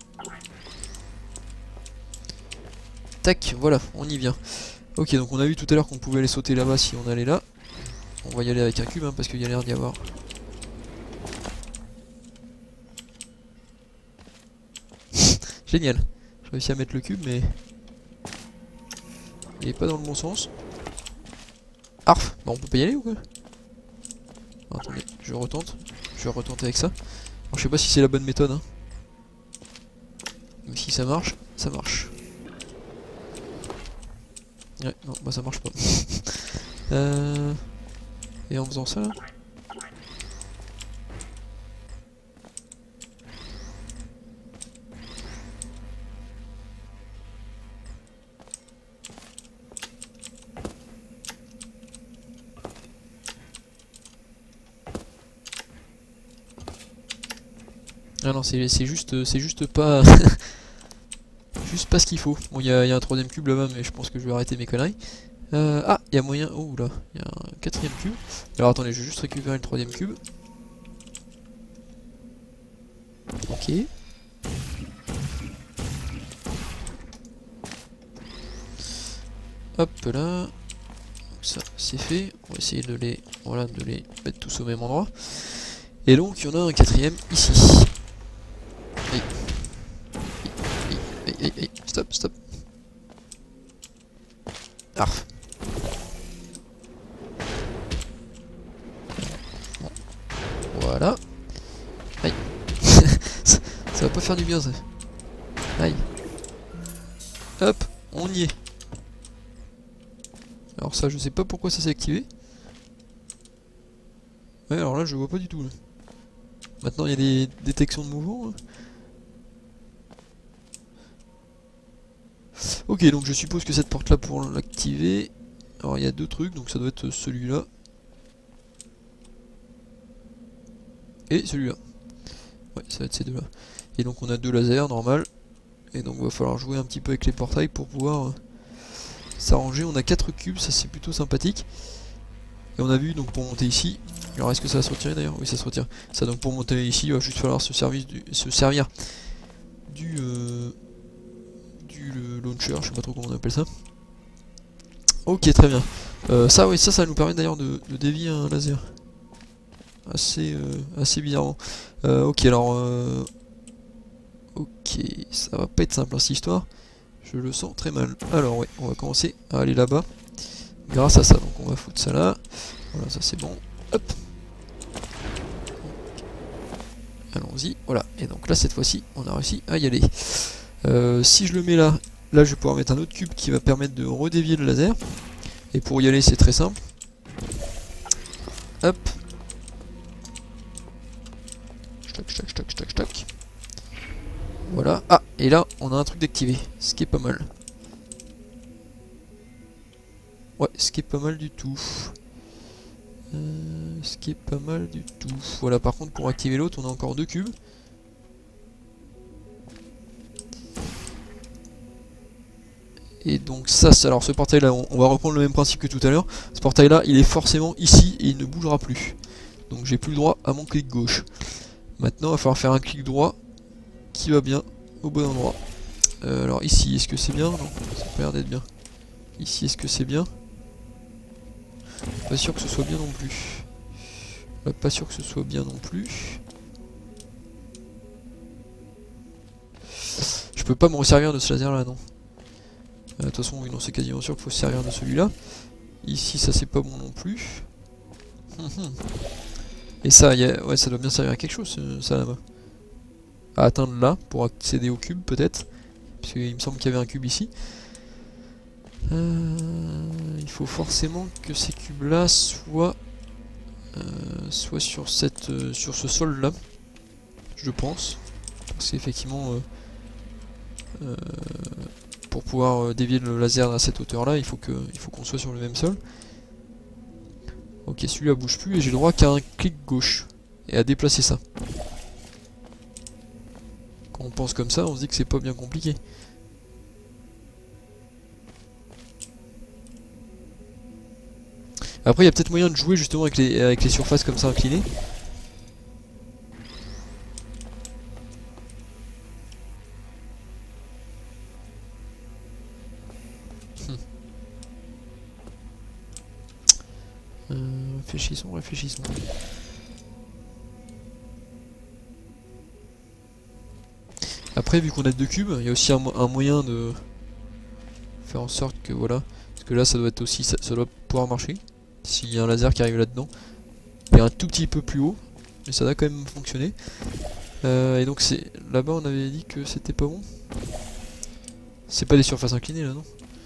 Tac, voilà, on y vient. Ok, donc on a vu tout à l'heure qu'on pouvait aller sauter là-bas si on allait là. On va y aller avec un cube, hein, parce qu'il y a l'air d'y avoir. Génial. J'ai réussi à mettre le cube, mais il est pas dans le bon sens. Arf. Bon, on peut pas y aller ou quoi? Attendez, je retente. Je vais retenter avec ça. Alors, je sais pas si c'est la bonne méthode, hein. Mais si ça marche, ça marche. Ouais, non, bah ça marche pas. Et en faisant ça là. Ah non, c'est juste pas... juste pas ce qu'il faut. Bon, il y a un troisième cube là-bas, mais je pense que je vais arrêter mes conneries. Ah, il y a moyen... Oh là, il y a un quatrième cube. Alors attendez, je vais juste récupérer le troisième cube. Ok. Hop là. Donc ça, c'est fait. On va essayer de les... Voilà, de les mettre tous au même endroit. Et donc, il y en a un quatrième ici. Hey, stop, stop. Arf. Bon. Voilà. Aïe. ça va pas faire du bien ça. Aïe. Hop, on y est. Alors ça, je sais pas pourquoi ça s'est activé. Ouais, alors là, je vois pas du tout. Là. Maintenant, il y a des détections de mouvement. Hein. Ok, donc je suppose que cette porte là pour l'activer. Alors il y a deux trucs, donc ça doit être celui-là. Et celui-là. Ouais, ça va être ces deux là. Et donc on a deux lasers, normal. Et donc il va falloir jouer un petit peu avec les portails pour pouvoir s'arranger. On a 4 cubes, ça c'est plutôt sympathique. Et on a vu donc pour monter ici. Alors est-ce que ça va se retirer d'ailleurs? Oui, ça se retire. Ça donc pour monter ici, il va juste falloir se servir du launcher, je sais pas trop comment on appelle ça. Ok, très bien. Ça, oui, ça nous permet d'ailleurs de dévier un laser. Assez bizarrement. Ok, alors... ok, ça va pas être simple, hein, cette histoire. Je le sens très mal. Alors, ouais, on va commencer à aller là-bas. Grâce à ça, donc on va foutre ça là. Voilà, ça c'est bon. Hop. Allons-y, voilà. Et donc là, cette fois-ci, on a réussi à y aller. Si je le mets là, je vais pouvoir mettre un autre cube qui va permettre de redévier le laser. Et pour y aller, c'est très simple. Hop. Tac. Voilà. Ah, et là, on a un truc d'activé. Ce qui est pas mal. Ouais, ce qui est pas mal du tout. Voilà, par contre, pour activer l'autre, on a encore 2 cubes. Et donc ça, alors ce portail là, on va reprendre le même principe que tout à l'heure. Ce portail là, il est forcément ici et il ne bougera plus. Donc j'ai plus le droit à mon clic gauche. Maintenant, il va falloir faire un clic droit qui va bien au bon endroit. Alors ici, est-ce que c'est bien? Non, ça a pas l'air d'être bien. Ici, est-ce que c'est bien? Pas sûr que ce soit bien non plus. Là, pas sûr que ce soit bien non plus. Je peux pas me resservir de ce laser là, non. De toute façon, oui, non, c'est quasiment sûr qu'il faut se servir de celui-là. Ici, ça c'est pas bon non plus. Et ça, ouais, ça doit bien servir à quelque chose, ça là-bas. À atteindre là, pour accéder au cube peut-être. Parce qu'il me semble qu'il y avait un cube ici. Il faut forcément que ces cubes là soient sur sur ce sol là, je pense, parce qu'effectivement pour pouvoir dévier le laser à cette hauteur là, il faut qu'on soit sur le même sol. Ok, celui-là bouge plus et j'ai le droit qu'à un clic gauche et à déplacer ça. Quand on pense comme ça, on se dit que c'est pas bien compliqué. Après, il y a peut-être moyen de jouer justement avec les surfaces comme ça inclinées. Réfléchissons, réfléchissons. Après, vu qu'on a deux cubes, il y a aussi un moyen de faire en sorte que voilà. Parce que là, ça doit être aussi, ça doit pouvoir marcher. S'il y a un laser qui arrive là-dedans. Il est un tout petit peu plus haut, mais ça doit quand même fonctionner. Et donc c'est là-bas, on avait dit que c'était pas bon. C'est pas des surfaces inclinées là, non?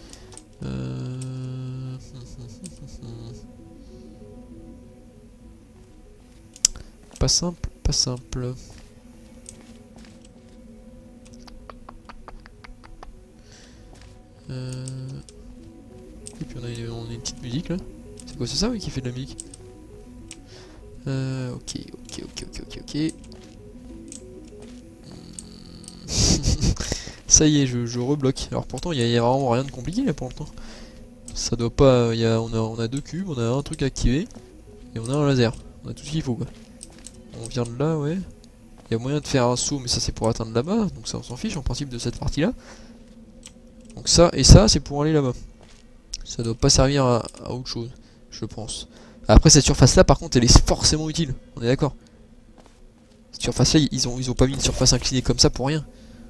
Pas simple, pas simple. Et puis on a une petite musique là. C'est quoi, c'est ça, oui, qui fait de la musique? Ok. Ça y est, je rebloque. Alors pourtant, il y a vraiment rien de compliqué là pour l'instant. Ça doit pas. On a deux cubes, on a un truc à activer et on a un laser. On a tout ce qu'il faut quoi. On vient de là, ouais. Il y a moyen de faire un saut, mais ça c'est pour atteindre là-bas, donc ça on s'en fiche en principe de cette partie là. Donc ça et ça c'est pour aller là-bas. Ça doit pas servir à autre chose, je pense. Après cette surface là par contre elle est forcément utile, on est d'accord. Cette surface là ils ont pas mis une surface inclinée comme ça pour rien.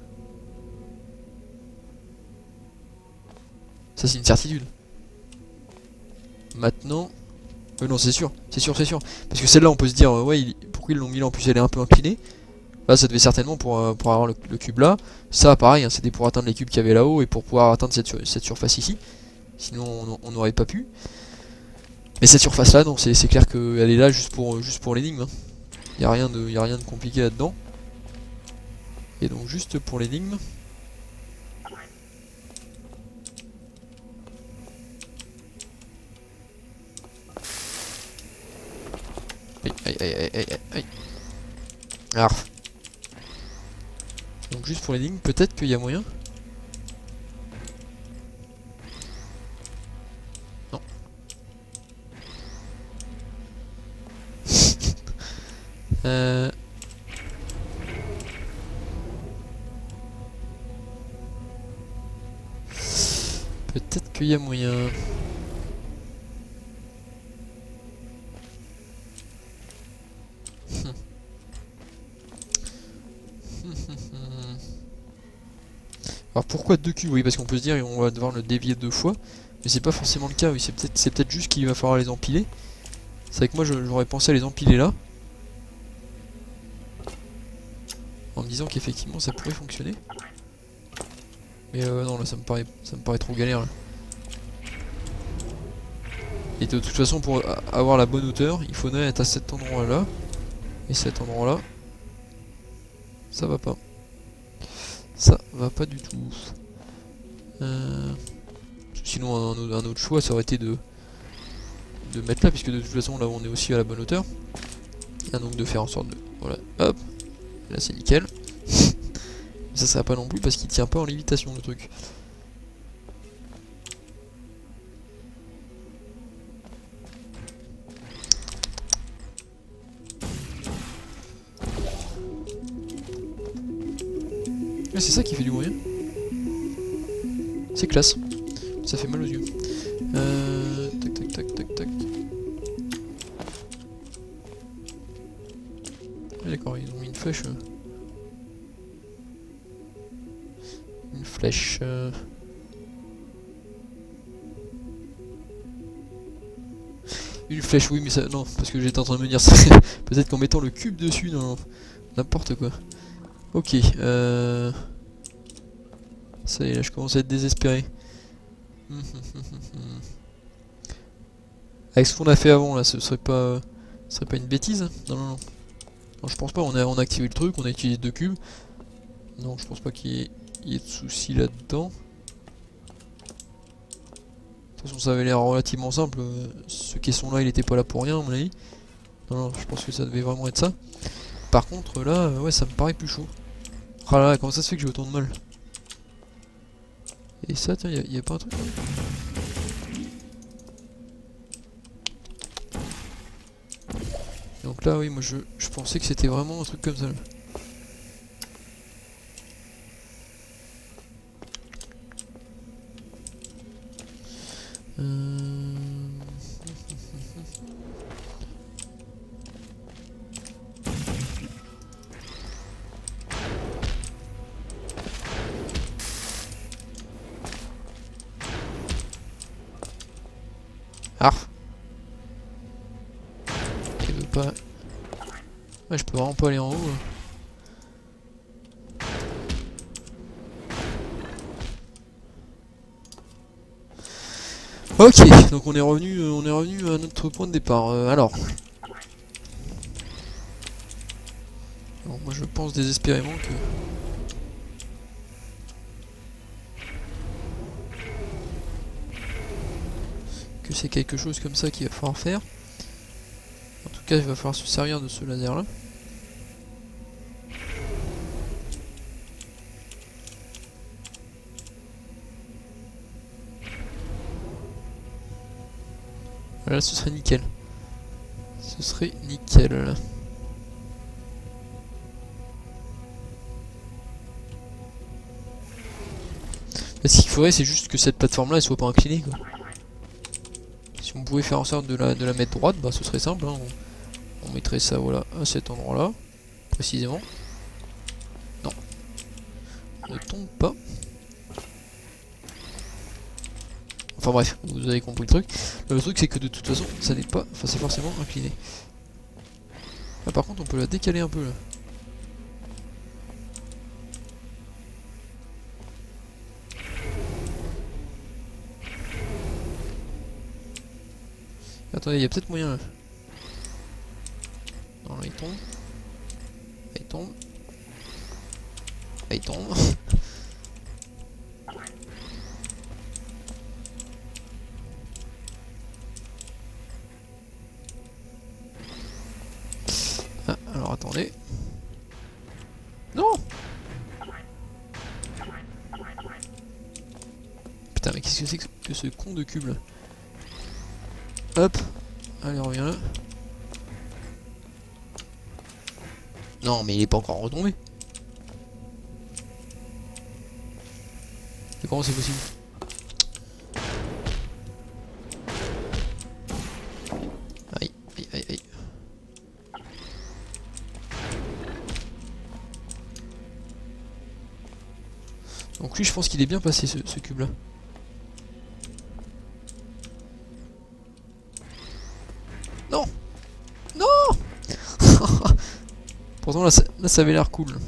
Ça c'est une certitude. Maintenant... non c'est sûr. Parce que celle-là on peut se dire, ouais pourquoi ils l'ont mis là, en plus elle est un peu inclinée. Là ça devait certainement pour avoir le cube là. Ça pareil, hein, c'était pour atteindre les cubes qu'il y avait là-haut et pour pouvoir atteindre cette surface ici. Sinon on n'aurait pas pu. Mais cette surface là, non, c'est clair qu'elle est là juste pour l'énigme. Hein. Y a rien de compliqué là-dedans. Et donc juste pour l'énigme. Aïe. Alors. Donc juste pour l'énigme, peut-être qu'il y a moyen. Non. Peut-être qu'il y a moyen. Alors pourquoi deux cubes? Oui, parce qu'on peut se dire on va devoir le dévier deux fois, mais c'est pas forcément le cas. Oui, c'est peut-être juste qu'il va falloir les empiler. C'est vrai que moi j'aurais pensé à les empiler là, en me disant qu'effectivement ça pourrait fonctionner. Mais non, là ça me paraît trop galère là. Et de toute façon pour avoir la bonne hauteur, il faudrait être à cet endroit là, et cet endroit là, ça va pas. Ça va pas du tout. Sinon un autre choix ça aurait été de mettre là, puisque de toute façon là on est aussi à la bonne hauteur. Et donc de faire en sorte de... Voilà, hop. Là c'est nickel. Ça va pas non plus parce qu'il tient pas en lévitation le truc. C'est ça qui fait du bruit. C'est classe. Ça fait mal aux yeux. Tac. Ah, d'accord, ils ont mis une flèche. Une flèche. Une flèche, oui, mais ça. Non, parce que j'étais en train de me dire, peut-être qu'en mettant le cube dessus, non. N'importe quoi. Ok, ça y est, là, je commence à être désespéré. Avec ce qu'on a fait avant, là, ce serait pas une bêtise? Non, non, non. Non, je pense pas, on a activé le truc, on a utilisé 2 cubes. Non, je pense pas qu'il y ait de soucis là-dedans. De toute façon, ça avait l'air relativement simple. Ce caisson-là, il était pas là pour rien, à mon avis. Non, non, je pense que ça devait vraiment être ça. Par contre, là, ouais, ça me paraît plus chaud. Ah là là, comment ça se fait que j'ai autant de mal? Et ça, tiens, y a pas un truc? Donc là, oui, moi je pensais que c'était vraiment un truc comme ça. Là. Ah! Il veut pas... Ouais, je peux vraiment pas aller en haut. Là. Ok, donc on est revenu à notre point de départ. Alors, moi je pense désespérément que c'est quelque chose comme ça qu'il va falloir faire. En tout cas, il va falloir se servir de ce laser là. Là, ce serait nickel. Ce serait nickel là. Ce qu'il faudrait, c'est juste que cette plateforme là elle soit pas inclinée quoi. Si on pouvait faire en sorte de la mettre droite, bah ce serait simple. Hein. On mettrait ça voilà à cet endroit là, précisément. Non. Ne tombe pas. Enfin bref, vous avez compris le truc. Le truc c'est que de toute façon, ça n'est pas. Enfin c'est forcément incliné. Ah par contre on peut la décaler un peu là. Attendez, il y a peut-être moyen là. Non, là il tombe. Là il tombe. Là il tombe. Ah, alors attendez. Non! Putain, mais qu'est-ce que c'est que ce con de cube là? Hop! Allez, on revient là. Non, mais il est pas encore retombé. Mais comment c'est possible? Aïe, aïe, aïe, aïe. Donc lui, je pense qu'il est bien passé ce cube là. Non! Non! Pourtant là ça avait l'air cool.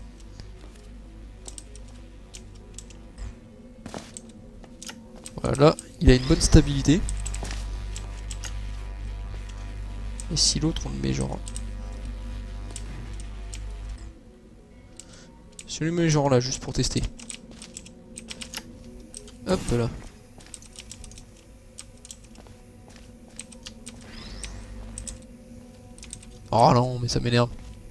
Voilà, il a une bonne stabilité. Et si l'autre on le met genre... Je le mets genre là, juste pour tester. Hop là. Oh non, mais ça m'énerve.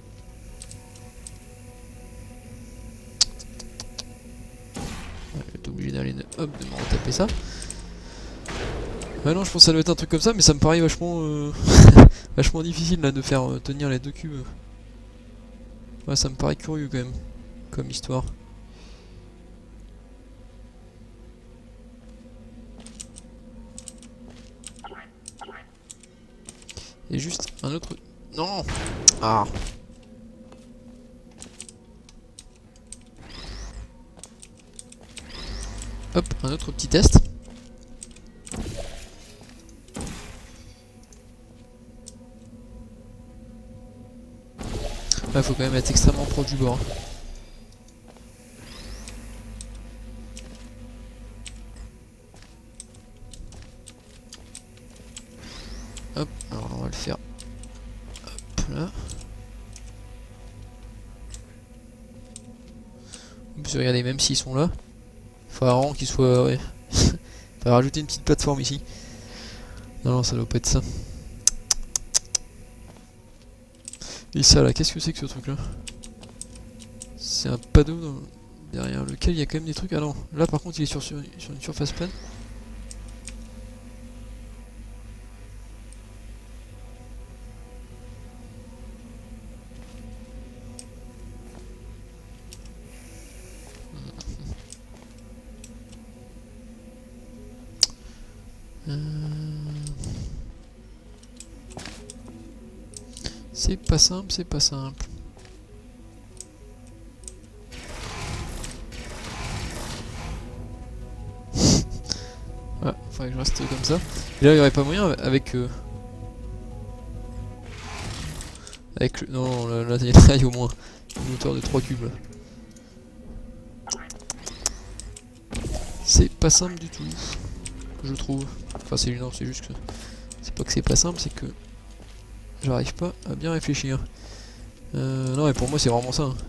J'étais obligé d'aller hop, de me retaper ça. Ouais non, je pense que ça doit être un truc comme ça, mais ça me paraît vachement vachement difficile là de faire tenir les deux cubes. Ouais, ça me paraît curieux quand même, comme histoire. Et juste un autre... Non! Ah! Hop, un autre petit test. Ouais, faut quand même être extrêmement proche du bord. Hop, alors on va le faire. Hop là. Oups, regardez, même s'ils sont là, il faudra vraiment qu'ils soient. Ouais. Il va rajouter une petite plateforme ici. Non, non, ça doit pas être ça. Et ça là, qu'est-ce que c'est que ce truc là? C'est un panneau derrière lequel il y a quand même des trucs. Ah non, là par contre il est sur une surface plane. C'est pas simple, c'est pas simple. Voilà, faudrait que je reste comme ça. Et là, il n'y aurait pas moyen avec... avec le... Non, là, il y a au moins une hauteur de 3 cubes. Là. C'est pas simple du tout, je trouve. Enfin, c'est juste que... C'est pas que c'est pas simple, c'est que... J'arrive pas à bien réfléchir. Non, mais pour moi, c'est vraiment ça. Hein.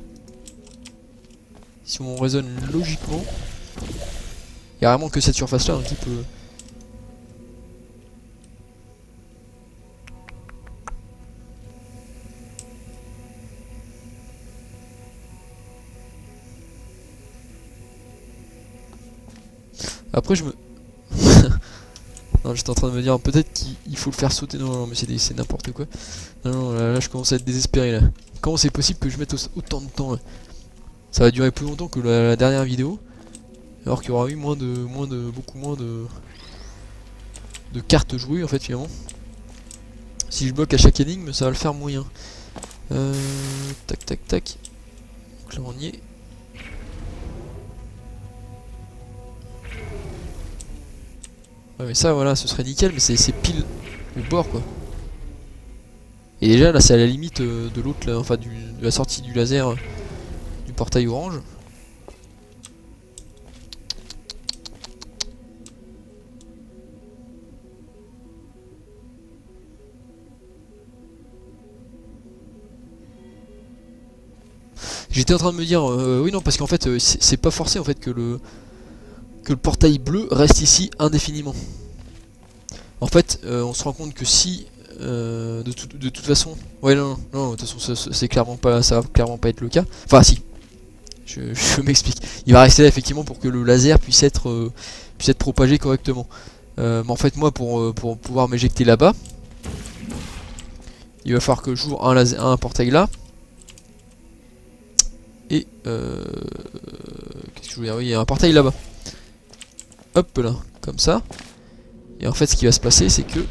Si on raisonne logiquement, il n'y a vraiment que cette surface-là hein, qui peut... Après, je me... Non, j'étais en train de me dire peut-être qu'il faut le faire sauter. Non, non, mais c'est n'importe quoi. Non, non, là, je commence à être désespéré là. Comment c'est possible que je mette autant de temps là? Ça va durer plus longtemps que la dernière vidéo. Alors qu'il y aura eu beaucoup moins de cartes jouées en fait finalement. Si je bloque à chaque énigme, ça va le faire moyen. Tac tac tac. Donc là on y est. Ouais mais ça voilà, ce serait nickel, mais c'est pile au bord quoi. Et déjà là c'est à la limite de l'autre là, enfin de la sortie du laser du portail orange. J'étais en train de me dire oui non parce qu'en fait c'est pas forcé en fait que le portail bleu reste ici indéfiniment. En fait on se rend compte que si de toute façon ouais non de toute façon c'est clairement pas, ça va clairement pas être le cas. Enfin si je m'explique. Il va rester là effectivement pour que le laser puisse être propagé correctement. Mais en fait moi pour pouvoir m'éjecter là-bas, il va falloir que j'ouvre un portail là. Et qu'est-ce que je voulais dire? Oui, il y a un portail là-bas. Hop là, comme ça. Et en fait ce qui va se passer c'est que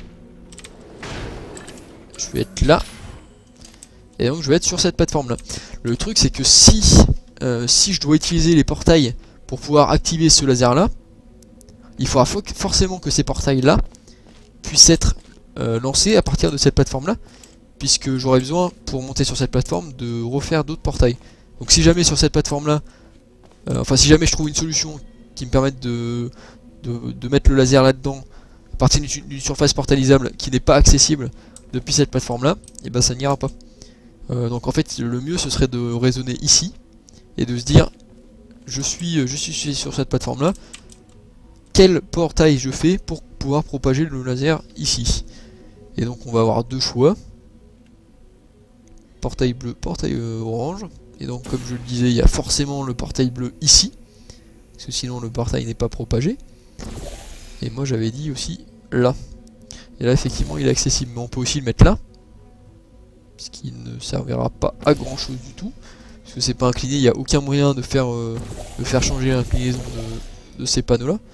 je vais être là. Et donc je vais être sur cette plateforme là. Le truc c'est que si je dois utiliser les portails pour pouvoir activer ce laser là, il faudra forcément que ces portails là puissent être lancés à partir de cette plateforme là, puisque j'aurai besoin pour monter sur cette plateforme de refaire d'autres portails. Donc si jamais sur cette plateforme là, enfin si jamais je trouve une solution qui me permette de mettre le laser là-dedans à partir d'une surface portalisable qui n'est pas accessible depuis cette plateforme là, et ben ça n'ira pas. Donc en fait le mieux ce serait de raisonner ici et de se dire je suis sur cette plateforme là, quel portail je fais pour pouvoir propager le laser ici. Et donc on va avoir deux choix, portail bleu, portail orange. Et donc comme je le disais, il y a forcément le portail bleu ici, parce que sinon le portail n'est pas propagé. Et moi j'avais dit aussi là. Et là effectivement il est accessible, mais on peut aussi le mettre là, ce qui ne servira pas à grand chose du tout, parce que c'est pas incliné, il n'y a aucun moyen de faire changer l'inclinaison de ces panneaux là.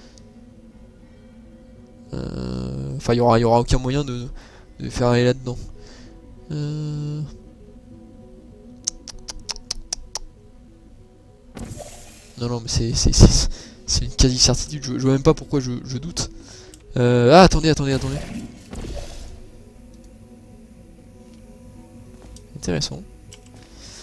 Enfin il y aura aucun moyen de faire aller là-dedans. Non mais c'est une quasi certitude, je vois même pas pourquoi je doute. Ah attendez. Intéressant.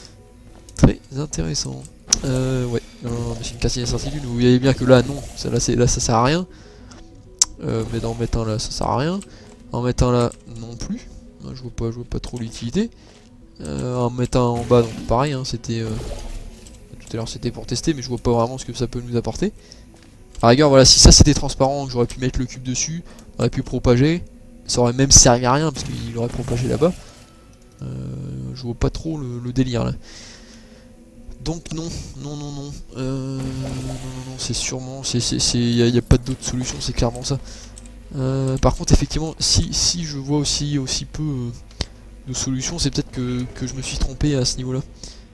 très intéressant. Ouais, non, mais c'est une casse incertitude. Vous voyez bien que là, non, là ça sert à rien. Mais d'en mettre un là, ça sert à rien. En mettre un là, non plus. Je vois pas trop l'utilité. En mettre un en bas, donc pareil, hein, c'était tout à l'heure c'était pour tester, mais je vois pas vraiment ce que ça peut nous apporter. À la rigueur, voilà, si ça c'était transparent, que j'aurais pu mettre le cube dessus, j'aurais pu propager, ça aurait même servi à rien parce qu'il aurait propagé là-bas. Je vois pas trop le délire là. Donc non, c'est sûrement, y a pas d'autre solution, c'est clairement ça. Par contre, effectivement, si je vois aussi peu de solutions, c'est peut-être que je me suis trompé à ce niveau-là.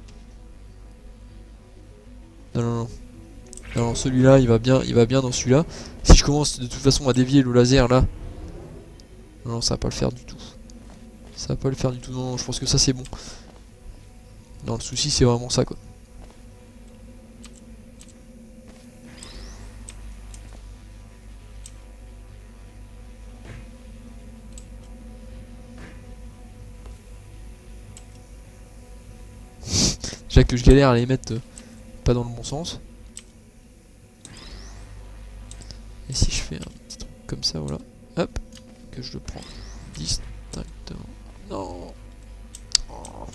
Non, celui-là, il va bien dans celui-là. Si je commence de toute façon à dévier le laser là, non, ça va pas le faire du tout. Ça va pas le faire du tout. Non, je pense que ça c'est bon. Non, le souci c'est vraiment ça quoi. Déjà que je galère à les mettre pas dans le bon sens. Et si je fais un petit truc comme ça, voilà, hop, que je le prends distinctement. Non. Oh.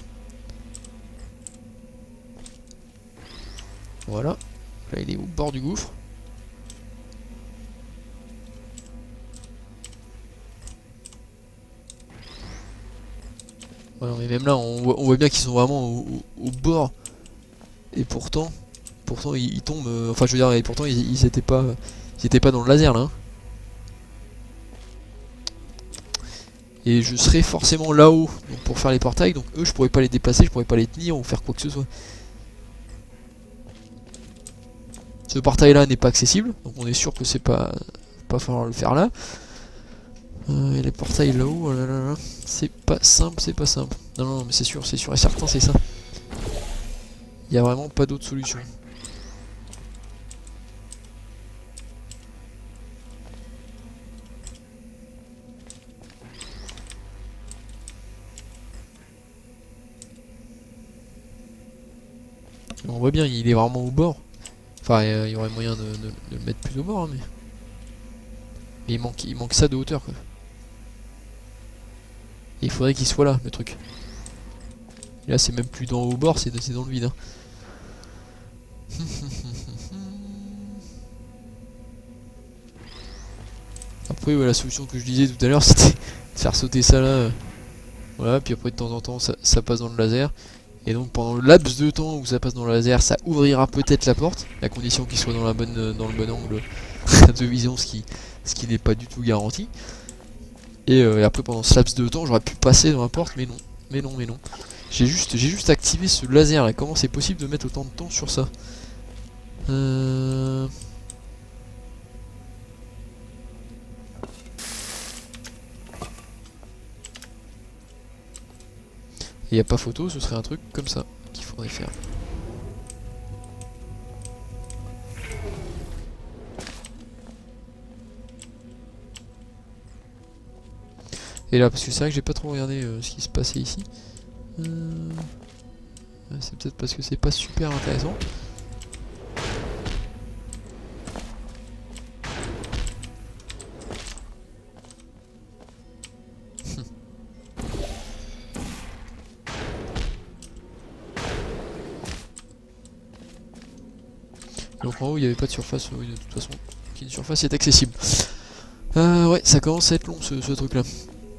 Voilà. Là, il est au bord du gouffre. Voilà, mais même là, on voit bien qu'ils sont vraiment au bord. Et pourtant ils tombent. Enfin, je veux dire, et pourtant ils étaient pas dans le laser là. Hein. Et je serais forcément là-haut pour faire les portails, donc eux je pourrais pas les déplacer, je pourrais pas les tenir ou faire quoi que ce soit. Ce portail là n'est pas accessible, donc on est sûr que c'est pas falloir le faire là. Et les portails là-haut, oh là là là, c'est pas simple, c'est pas simple. Non, mais c'est sûr et certain, c'est ça. Il y a vraiment pas d'autre solution. On voit bien, il est vraiment au bord. Enfin, il y aurait moyen de le mettre plus au bord, hein, mais il manque ça de hauteur, quoi. Et il faudrait qu'il soit là, le truc. Et là, c'est même plus dans au bord, c'est dans le vide. Hein. Après, ouais, la solution que je disais tout à l'heure, c'était de faire sauter ça là. Voilà, puis après, de temps en temps, ça passe dans le laser. Et donc pendant le laps de temps où ça passe dans le laser, ça ouvrira peut-être la porte, à condition qu'il soit dans le bon angle de vision, ce qui n'est pas du tout garanti. Et après pendant ce laps de temps, j'aurais pu passer dans la porte, mais non. J'ai juste activé ce laser là. Comment c'est possible de mettre autant de temps sur ça? Il n'y a pas photo, ce serait un truc comme ça qu'il faudrait faire. Et là, parce que c'est vrai que j'ai pas trop regardé ce qui se passait ici. C'est peut-être parce que c'est pas super intéressant. Donc en haut il n'y avait pas de surface, oui, de toute façon, une surface est accessible. Ouais, ça commence à être long ce truc là.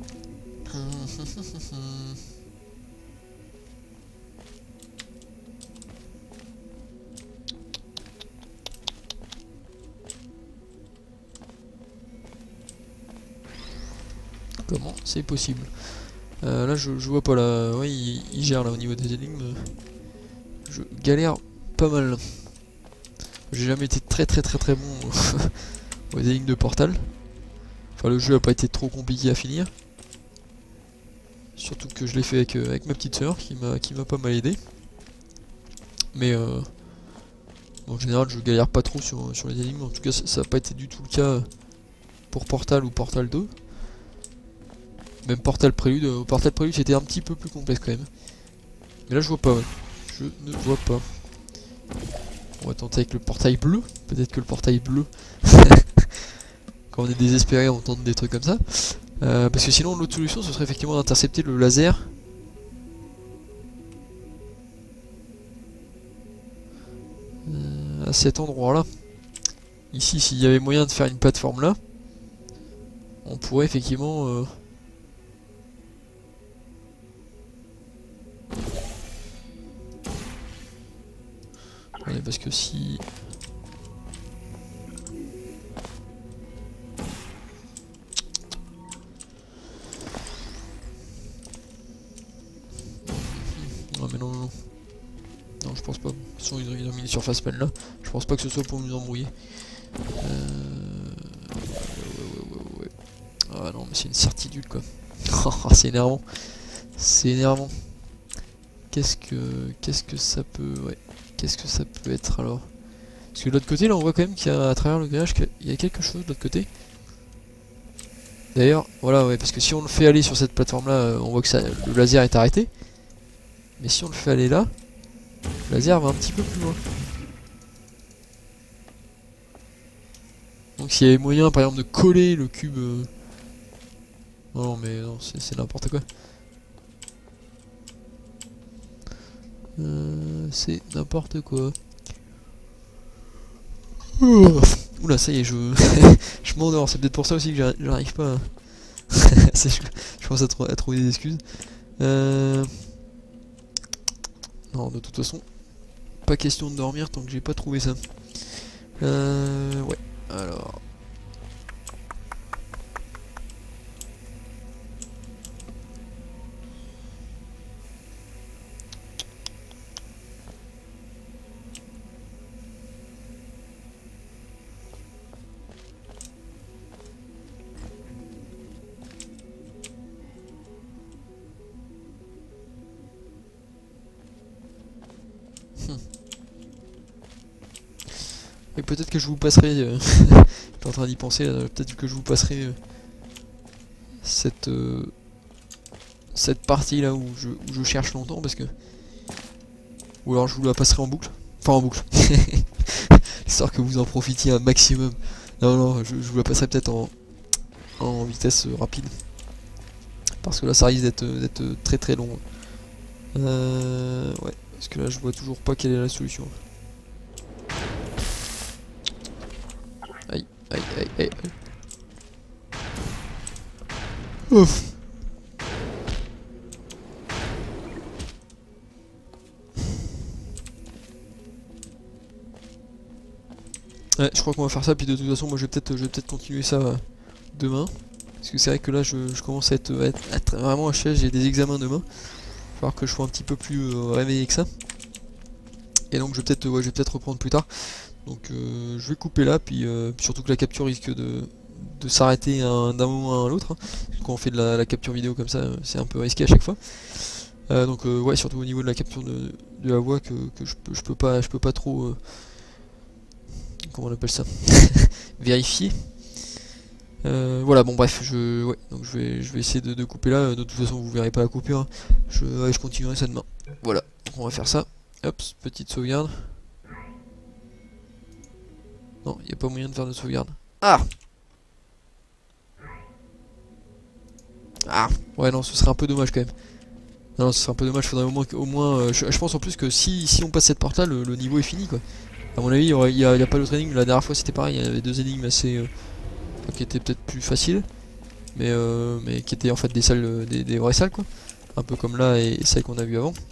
Comment c'est possible? Là je vois pas là, ouais il gère là au niveau des énigmes. Je galère pas mal. J'ai jamais été très bon aux énigmes de Portal. Enfin le jeu a pas été trop compliqué à finir. Surtout que je l'ai fait avec ma petite soeur qui m'a pas mal aidé. Mais en général je galère pas trop sur les énigmes. En tout cas ça a pas été du tout le cas pour Portal ou Portal 2. Même Portal Prélude. Portal Prélude c'était un petit peu plus complexe quand même. Mais là je vois pas, ouais. Je ne vois pas. On va tenter avec le portail bleu. Peut-être que le portail bleu... Quand on est désespéré, on tente des trucs comme ça. Parce que sinon, l'autre solution, ce serait effectivement d'intercepter le laser. À cet endroit-là. Ici, s'il y avait moyen de faire une plateforme là, on pourrait effectivement... Ouais, parce que si... Non mais non, non, non. Non, je pense pas. De toute façon, ils ont mis une surface panne là. Je pense pas que ce soit pour nous embrouiller. Ouais. Ah non, mais c'est une certitude quoi. C'est énervant. C'est énervant. Qu'est-ce que ça peut... Ouais. Qu'est-ce que ça peut être alors? Parce que de l'autre côté, là, on voit quand même qu'il y a, à travers le grillage, qu'il y a quelque chose de l'autre côté. D'ailleurs, voilà, ouais, parce que si on le fait aller sur cette plateforme-là, on voit que ça, le laser est arrêté. Mais si on le fait aller là, le laser va un petit peu plus loin. Donc s'il y avait moyen, par exemple, de coller le cube... Non, mais non, c'est n'importe quoi. C'est n'importe quoi. Oula, ça y est, je m'endors. C'est peut-être pour ça aussi que j'arrive pas à... je pense à trouver des excuses. Non, de toute façon, pas question de dormir tant que j'ai pas trouvé ça. Ouais, alors... Et peut-être que je vous passerai, j'étais en train d'y penser, peut-être que je vous passerai cette partie là où je cherche longtemps parce que... Ou alors je vous la passerai en boucle, enfin en boucle, histoire que vous en profitiez un maximum. Non, je vous la passerai peut-être en vitesse rapide. Parce que là ça risque d'être très très long. Ouais, parce que là je vois toujours pas quelle est la solution. Aïe. Ouf. Ouais, je crois qu'on va faire ça, puis de toute façon moi je vais peut-être continuer ça demain. Parce que c'est vrai que là je commence à être vraiment à chier, j'ai des examens demain. Il va falloir que je sois un petit peu plus réveillé que ça. Et donc je vais peut-être reprendre plus tard. Donc je vais couper là, puis surtout que la capture risque de s'arrêter d'un moment à l'autre. Quand on fait de la capture vidéo comme ça, c'est un peu risqué à chaque fois. Donc ouais, surtout au niveau de la capture de la voix que je peux pas trop... comment on appelle ça? Vérifier. Voilà, bon bref, donc je vais essayer de couper là. De toute façon vous verrez pas la coupure, hein. Je continuerai ça demain. Voilà, donc on va faire ça. Hop, petite sauvegarde. Non, il n'y a pas moyen de faire de sauvegarde. Ah! Ouais, non, ce serait un peu dommage quand même. Non, ce serait un peu dommage, faudrait au moins je pense en plus que si on passe cette porte là, le niveau est fini quoi. A mon avis, il y a pas d'autre énigme. La dernière fois c'était pareil, il y avait deux énigmes assez... qui étaient peut-être plus faciles. Mais qui étaient en fait des salles, des vraies salles quoi. Un peu comme là et celle qu'on a vue avant.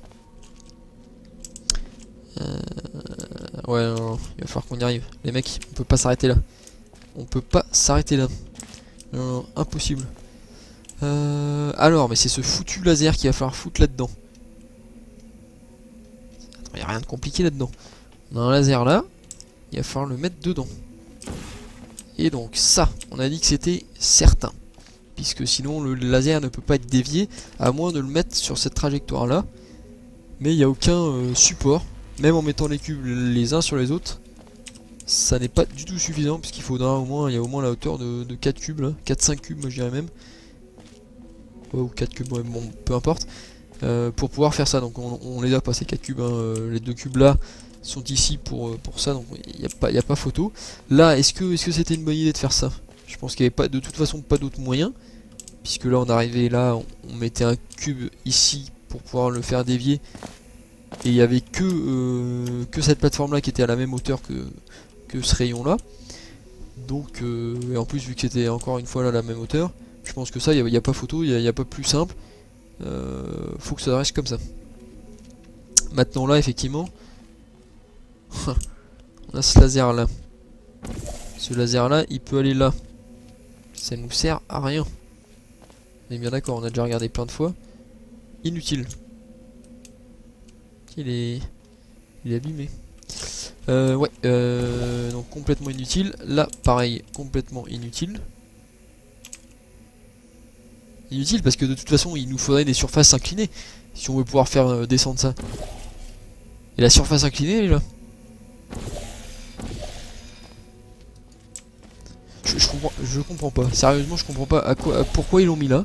Ouais, non, il va falloir qu'on y arrive. Les mecs, on peut pas s'arrêter là. On peut pas s'arrêter là. Non, impossible. Alors, mais c'est ce foutu laser qu'il va falloir foutre là-dedans. Il n'y a rien de compliqué là-dedans. On a un laser là, il va falloir le mettre dedans. Et donc ça, on a dit que c'était certain. Puisque sinon le laser ne peut pas être dévié, à moins de le mettre sur cette trajectoire là. Mais il n'y a aucun support. Même en mettant les cubes les uns sur les autres, ça n'est pas du tout suffisant, puisqu'il faudra au moins, il y a au moins la hauteur de 4 cubes là, 4-5 cubes moi je dirais même. Ouais, ou 4 cubes, ouais, bon, peu importe. pour pouvoir faire ça. Donc on les a pas ces 4 cubes, hein. Les 2 cubes là sont ici pour ça, donc il n'y a pas photo. Là, est-ce que c'était une bonne idée de faire ça? Je pense qu'il n'y avait pas, de toute façon pas d'autre moyen, puisque là on arrivait là, on mettait un cube ici pour pouvoir le faire dévier, et il n'y avait que cette plateforme là qui était à la même hauteur que ce rayon là. Donc et en plus vu que c'était encore une fois là la même hauteur, je pense que ça il n'y a pas photo, il n'y a pas plus simple. Faut que ça reste comme ça. Maintenant là effectivement on a ce laser là. Ce laser là il peut aller là. Ça nous sert à rien. On est bien d'accord, on a déjà regardé plein de fois. Inutile. Il est abîmé. Ouais, donc complètement inutile. Là, pareil, complètement inutile. Inutile parce que de toute façon, il nous faudrait des surfaces inclinées si on veut pouvoir faire descendre ça. Et la surface inclinée, elle est là. Je comprends pas. Sérieusement, je comprends pas pourquoi ils l'ont mis là.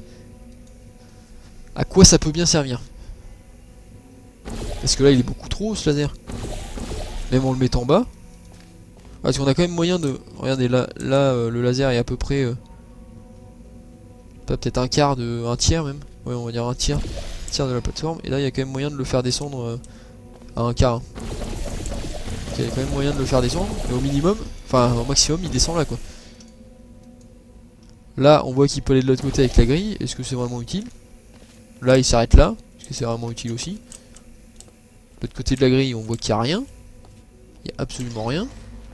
À quoi ça peut bien servir? Parce que là, il est beaucoup trop haut ce laser. Même en le mettant bas. Parce qu'on a quand même moyen de... Regardez, là le laser est à peu près... peut-être un quart de... un tiers même. Ouais, on va dire un tiers de la plateforme. Et là, il y a quand même moyen de le faire descendre à un quart. Donc, il y a quand même moyen de le faire descendre. Mais au minimum, enfin au maximum, il descend là quoi. Là, on voit qu'il peut aller de l'autre côté avec la grille. Est-ce que c'est vraiment utile? Là, il s'arrête là. Est-ce que c'est vraiment utile aussi? De l'autre côté de la grille, on voit qu'il n'y a rien. Il n'y a absolument rien.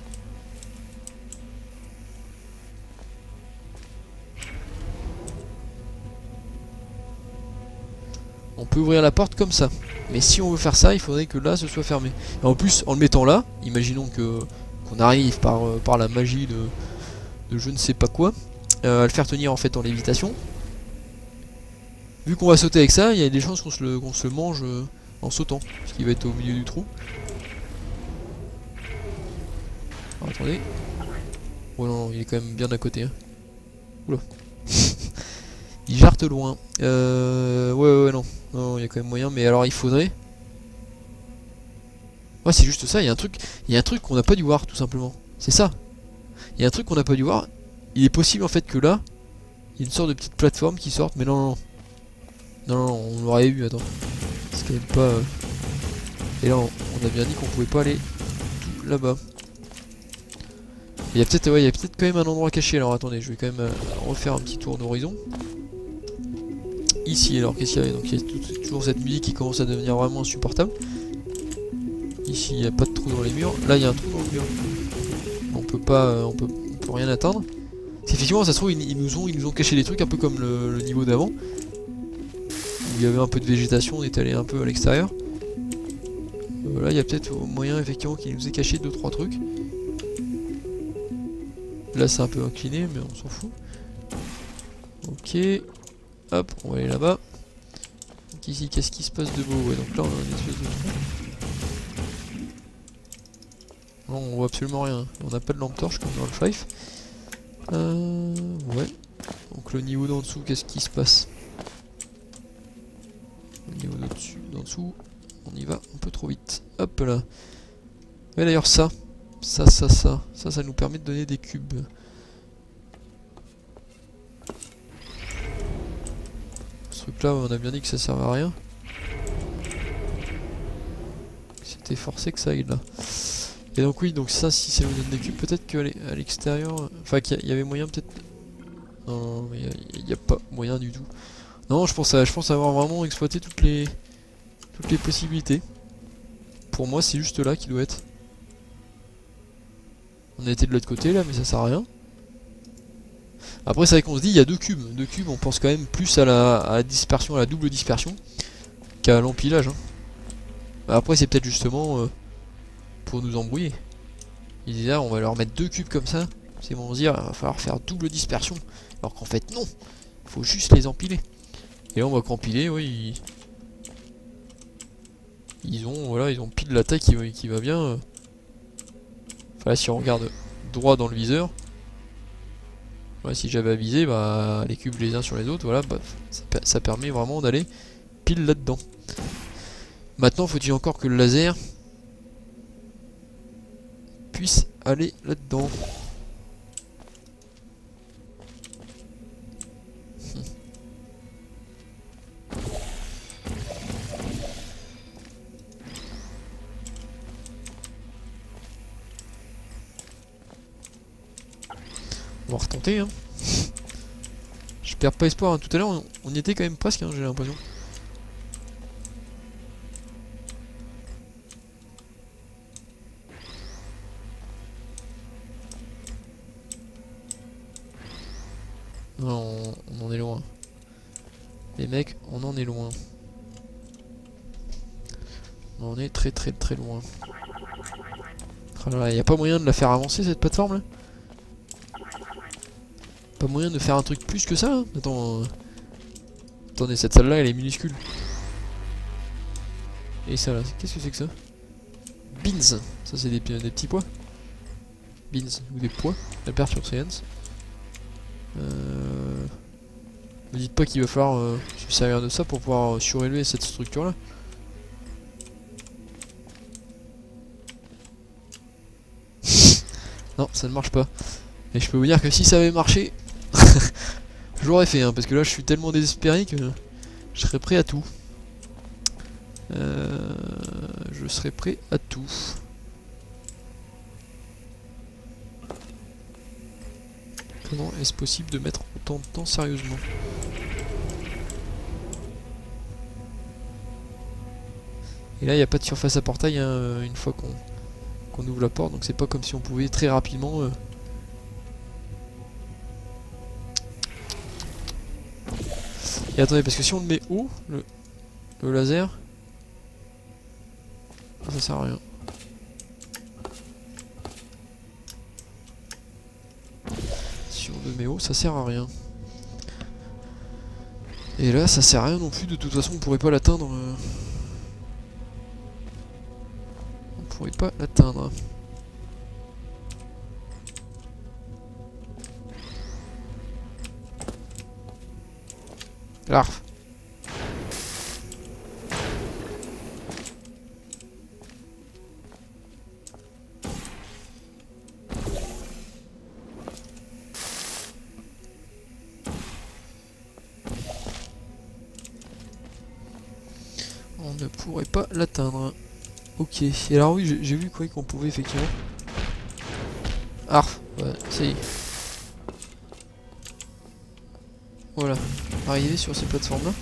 On peut ouvrir la porte comme ça. Mais si on veut faire ça, il faudrait que là, ce soit fermé. Et en plus, en le mettant là, imaginons qu'on arrive par la magie de je ne sais pas quoi, à le faire tenir en fait en lévitation. Vu qu'on va sauter avec ça, il y a des chances qu'on se le mange en sautant. Parce qu'il va être au milieu du trou. Alors, attendez. Oh non, il est quand même bien à côté. Hein. Oula. Il jarte loin. Ouais, non. Non, il y a quand même moyen, mais alors il faudrait... Ouais, c'est juste ça, il y a un truc qu'on n'a pas dû voir, tout simplement. C'est ça. Il y a un truc qu'on n'a pas dû voir. Il est possible, en fait, que là, il y ait une sorte de petite plateforme qui sorte, mais non. Non, on l'aurait eu, attends. C'est quand même pas... Et là, on a bien dit qu'on pouvait pas aller tout là-bas. Il y a peut-être quand même un endroit caché, alors attendez, je vais quand même refaire un petit tour d'horizon. Ici, alors qu'est-ce qu'il y avait? Donc il y a toujours cette musique qui commence à devenir vraiment insupportable. Ici, il n'y a pas de trou dans les murs. Là, il y a un trou dans le mur. On peut rien atteindre. Effectivement, ça se trouve, ils nous ont caché des trucs un peu comme le niveau d'avant. Où il y avait un peu de végétation, on est allé un peu à l'extérieur. Là, il y a peut-être moyen, effectivement, qu'il nous ait caché 2-3 trucs. Là, c'est un peu incliné, mais on s'en fout. Ok. Hop, on va aller là-bas. Donc ici, qu'est-ce qui se passe de beau? Ouais, donc là, on a une espèce de trou. Non, on voit absolument rien. On n'a pas de lampe torche comme dans le Five. Ouais. Donc le niveau d'en dessous, qu'est-ce qui se passe? Le niveau d'en dessous, on y va un peu trop vite. Hop là. Ouais, d'ailleurs, ça nous permet de donner des cubes. Ce truc là, on a bien dit que ça servait à rien. C'était forcé que ça aille là. Et donc oui, donc ça, si ça nous donne des cubes, peut-être qu'à l'extérieur... Enfin, qu'il y avait moyen peut-être... Non, mais il n'y a pas moyen du tout. Non, je pense avoir vraiment exploité toutes les possibilités. Pour moi, c'est juste là qui doit être. On a été de l'autre côté là, mais ça sert à rien. Après, c'est vrai qu'on se dit, il y a 2 cubes. 2 cubes, on pense quand même plus à la dispersion, à la double dispersion, qu'à l'empilage. Hein. Après, c'est peut-être justement pour nous embrouiller. Ils disent, ah, on va leur mettre 2 cubes comme ça. C'est bon, on se dit, il va falloir faire double dispersion. Alors qu'en fait, non. Il faut juste les empiler. Et là, on va qu'empiler, oui. Ils ont pile la taille qui va bien. Enfin, là, si on regarde droit dans le viseur, voilà, si j'avais à viser, bah, les cubes les uns sur les autres, voilà, bah, ça permet vraiment d'aller pile là-dedans. Maintenant, faut-il encore que le laser puisse aller là-dedans. On va retenter, hein. Je perds pas espoir, hein. Tout à l'heure on y était quand même presque, hein, j'ai l'impression. Non, on en est loin. Les mecs, on en est loin. On en est très très très loin. Oh là là, y a pas moyen de la faire avancer cette plateforme là? Pas moyen de faire un truc plus que ça, hein. Attends, attendez, cette salle là elle est minuscule. Et ça là, qu'est-ce que c'est que ça? Beans, ça c'est des petits pois. Beans, ou des pois, la perture science. Me dites pas qu'il va falloir se servir de ça pour pouvoir surélever cette structure là. Non, ça ne marche pas. Et je peux vous dire que si ça avait marché, je l'aurais fait, hein, parce que là je suis tellement désespéré que je serais prêt à tout. Je serais prêt à tout. Comment est-ce possible de mettre autant de temps sérieusement? Et là il n'y a pas de surface à portail, hein, une fois qu'on ouvre la porte, donc c'est pas comme si on pouvait très rapidement... Et attendez, parce que si on le met haut, le laser, ça sert à rien. Si on le met haut, ça sert à rien. Et là, ça sert à rien non plus, de toute façon, on pourrait pas l'atteindre. On pourrait pas l'atteindre. Larf. On ne pourrait pas l'atteindre. Ok. Et alors oui, j'ai vu quoi qu'on pouvait effectivement. Arf. Ouais, ça y est. Voilà. Arriver sur ces plateformes là.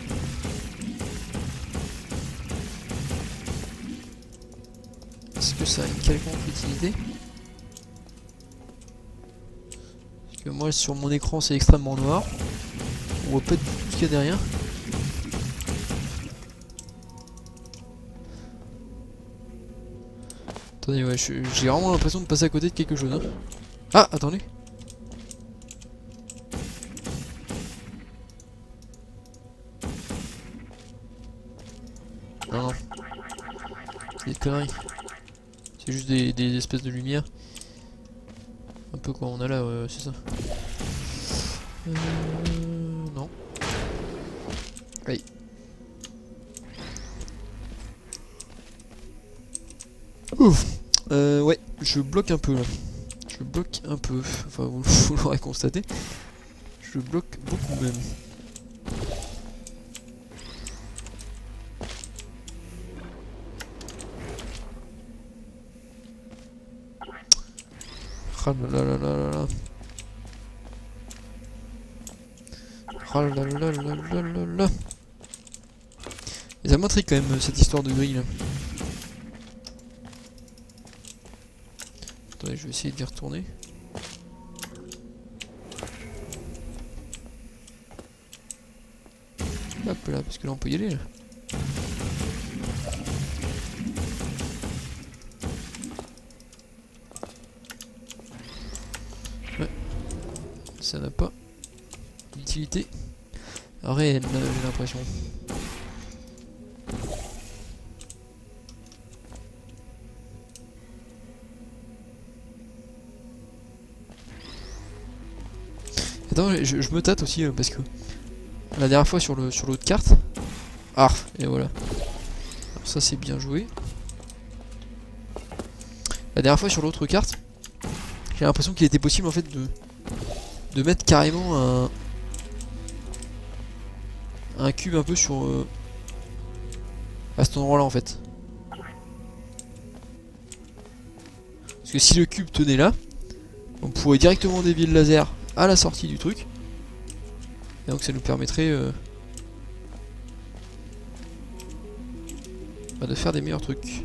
Est-ce que ça a une quelconque utilité? Parce que moi sur mon écran c'est extrêmement noir. On voit pas du tout ce qu'il y a derrière. Attendez, ouais, j'ai vraiment l'impression de passer à côté de quelque chose. Hein. Ah, attendez. Non, non. C'est des conneries. C'est juste des espèces de lumière. Un peu quoi on a là, c'est ça. Non. Allez. Ouf. Ouais, je bloque un peu là. Je bloque un peu. Enfin, vous l'aurez constaté. Je bloque beaucoup même. Ah là là là là là. Ah là là là là là là. Et ça m'intrigue quand même cette histoire de grille là. Attendez, je vais essayer d'y retourner. Hop là, parce que là on peut y aller là. Ouais. Ça n'a pas d'utilité réelle, j'ai l'impression. Attends, je me tâte aussi parce que la dernière fois sur l'autre carte, Ah, et voilà. Alors ça c'est bien joué. La dernière fois sur l'autre carte, j'ai l'impression qu'il était possible en fait de mettre carrément un cube un peu sur à cet endroit là en fait. Parce que si le cube tenait là, on pourrait directement dévier le laser à la sortie du truc. Et donc ça nous permettrait de faire des meilleurs trucs.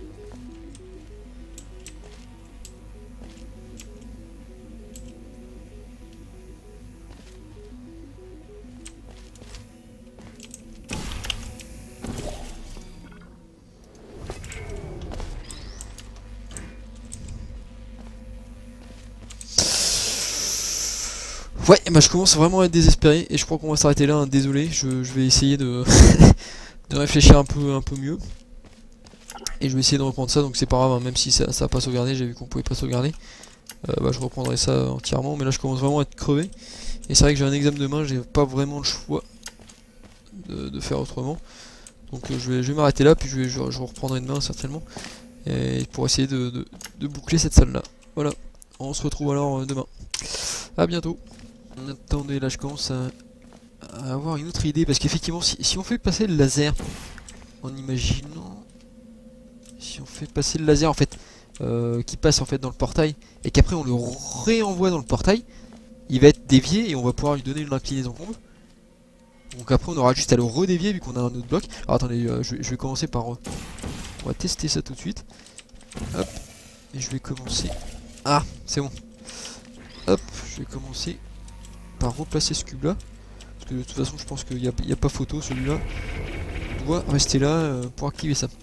Ouais, bah je commence vraiment à être désespéré et je crois qu'on va s'arrêter là, hein. Désolé, je vais essayer de, de réfléchir un peu mieux. Et je vais essayer de reprendre ça, donc c'est pas grave, hein, même si ça a pas sauvegardé, j'ai vu qu'on pouvait pas sauvegarder. Bah je reprendrai ça entièrement, mais là je commence vraiment à être crevé. Et c'est vrai que j'ai un examen demain, j'ai pas vraiment le choix de faire autrement. Donc je vais m'arrêter là, puis je reprendrai demain certainement. Et pour essayer de boucler cette salle là. Voilà, on se retrouve alors demain. A bientôt. Attendez, là je commence à avoir une autre idée, parce qu'effectivement si on fait passer le laser, en imaginant, si on fait passer le laser en fait, qui passe en fait dans le portail, et qu'après on le réenvoie dans le portail, il va être dévié et on va pouvoir lui donner une inclinaison qu'on veut. Donc après on aura juste à le redévier vu qu'on a un autre bloc. Alors attendez, je vais commencer par... on va tester ça tout de suite. Hop, et je vais commencer... Ah, c'est bon. Hop, je vais commencer par replacer ce cube là. Parce que de toute façon je pense qu'il n'y a pas photo, celui-là doit rester là pour activer ça.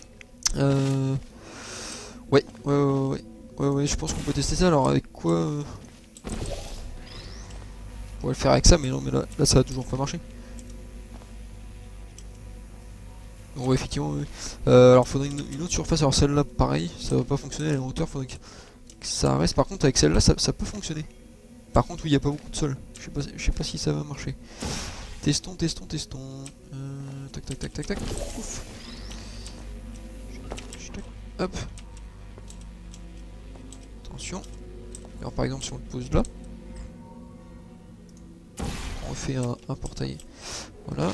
Ouais, je pense qu'on peut tester ça. Alors avec quoi on va le faire avec ça, mais non, mais là ça va toujours pas marcher. Bon, ouais, effectivement, oui. Alors faudrait une autre surface. Alors celle-là, pareil, ça va pas fonctionner à la hauteur. Faudrait que ça reste. Par contre, avec celle-là, ça peut fonctionner. Par contre, oui, il n'y a pas beaucoup de sol. Je sais pas si ça va marcher. Testons. Tac, tac. Ouf. Hop. Attention. Alors par exemple, si on le pose là, on refait un portail. Voilà.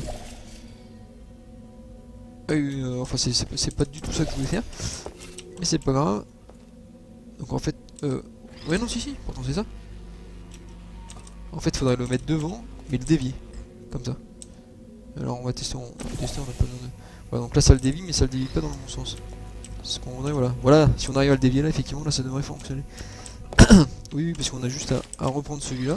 Enfin, c'est pas du tout ça que je voulais faire. Mais c'est pas grave. Donc en fait... ouais, non, si, pourtant c'est ça. En fait, faudrait le mettre devant, mais le dévier. Comme ça. Alors on va tester, on a pas besoin de... Voilà, donc là ça le dévie, mais ça le dévie pas dans le bon sens. C'est ce qu'on voudrait, voilà. Voilà, si on arrive à le dévier là, effectivement, là ça devrait fonctionner. Oui, parce qu'on a juste à reprendre celui-là.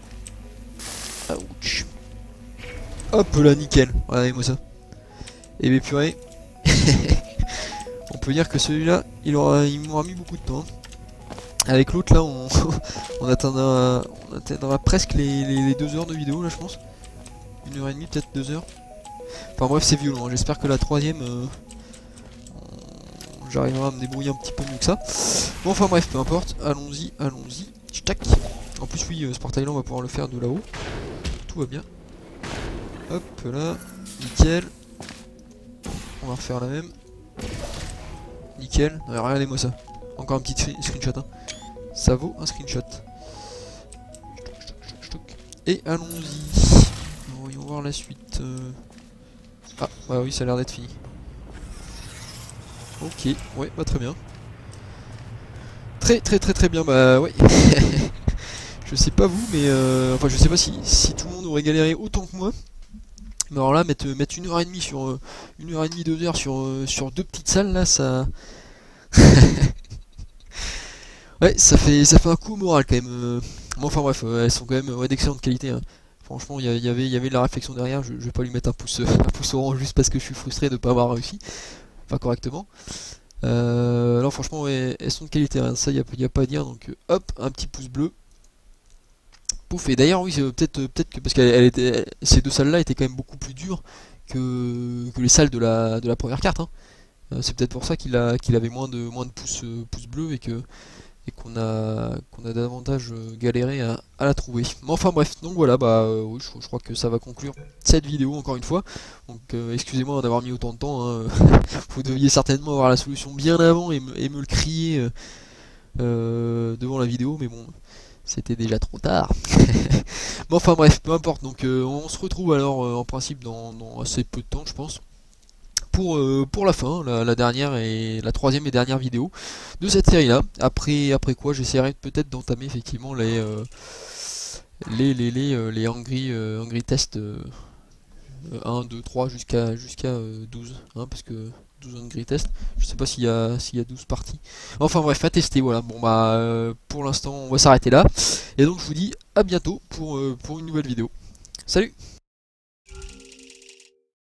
Ouch. Hop là, nickel. Regardez-moi ça. Et bien purée. On peut dire que celui-là, il m'aura mis beaucoup de temps. Avec l'autre là, on atteindra presque les 2 heures de vidéo là, je pense. 1h30, peut-être 2 heures. Enfin bref, c'est violent, hein. J'espère que la troisième, j'arriverai à me débrouiller un petit peu mieux que ça. Bon, enfin bref, peu importe, allons-y. Tac. En plus, oui, ce portail là, on va pouvoir le faire de là-haut. Tout va bien. Hop là, nickel. On va refaire la même. Nickel. Ouais, regardez-moi ça. Encore un petit screenshot, hein. Ça vaut un screenshot. Et allons-y. Voyons voir la suite. Ah, bah oui, ça a l'air d'être fini. Ok, ouais, bah très bien. Très bien, bah ouais. Je sais pas vous, mais enfin je sais pas si tout le monde aurait galéré autant que moi. Mais alors là, mettre 1h30 sur 1h30, 2 heures sur 2 petites salles là, ça... Ouais, ça fait un coup au moral quand même. Bon, enfin bref, elles sont quand même d'excellente qualité, hein. Franchement, il y avait de la réflexion derrière. Je vais pas lui mettre un pouce orange juste parce que je suis frustré de pas avoir réussi. Enfin, correctement. Non, franchement, ouais, elles sont de qualité, hein. Ça, y a pas à dire. Donc, hop, un petit pouce bleu. Pouf. Et d'ailleurs, oui, peut-être que parce que ces deux salles-là étaient quand même beaucoup plus dures que les salles de la première carte, hein. C'est peut-être pour ça qu'il avait moins de pouces bleus et et qu'on a davantage galéré à la trouver. Mais enfin bref, donc voilà, oui, je crois que ça va conclure cette vidéo encore une fois. Donc excusez-moi d'avoir mis autant de temps, hein. Vous deviez certainement avoir la solution bien avant et me le crier devant la vidéo, mais bon, c'était déjà trop tard. Mais enfin bref, peu importe, donc on se retrouve alors en principe dans assez peu de temps je pense. Pour la fin, la dernière et la troisième et dernière vidéo de cette série là. Après quoi j'essaierai peut-être d'entamer effectivement les Angry Test 1, 2, 3 jusqu'à 12, hein, parce que 12 Angry Test, je sais pas s'il y a 12 parties. Enfin bref, à tester, voilà. Bon bah pour l'instant on va s'arrêter là. Et donc je vous dis à bientôt pour une nouvelle vidéo. Salut!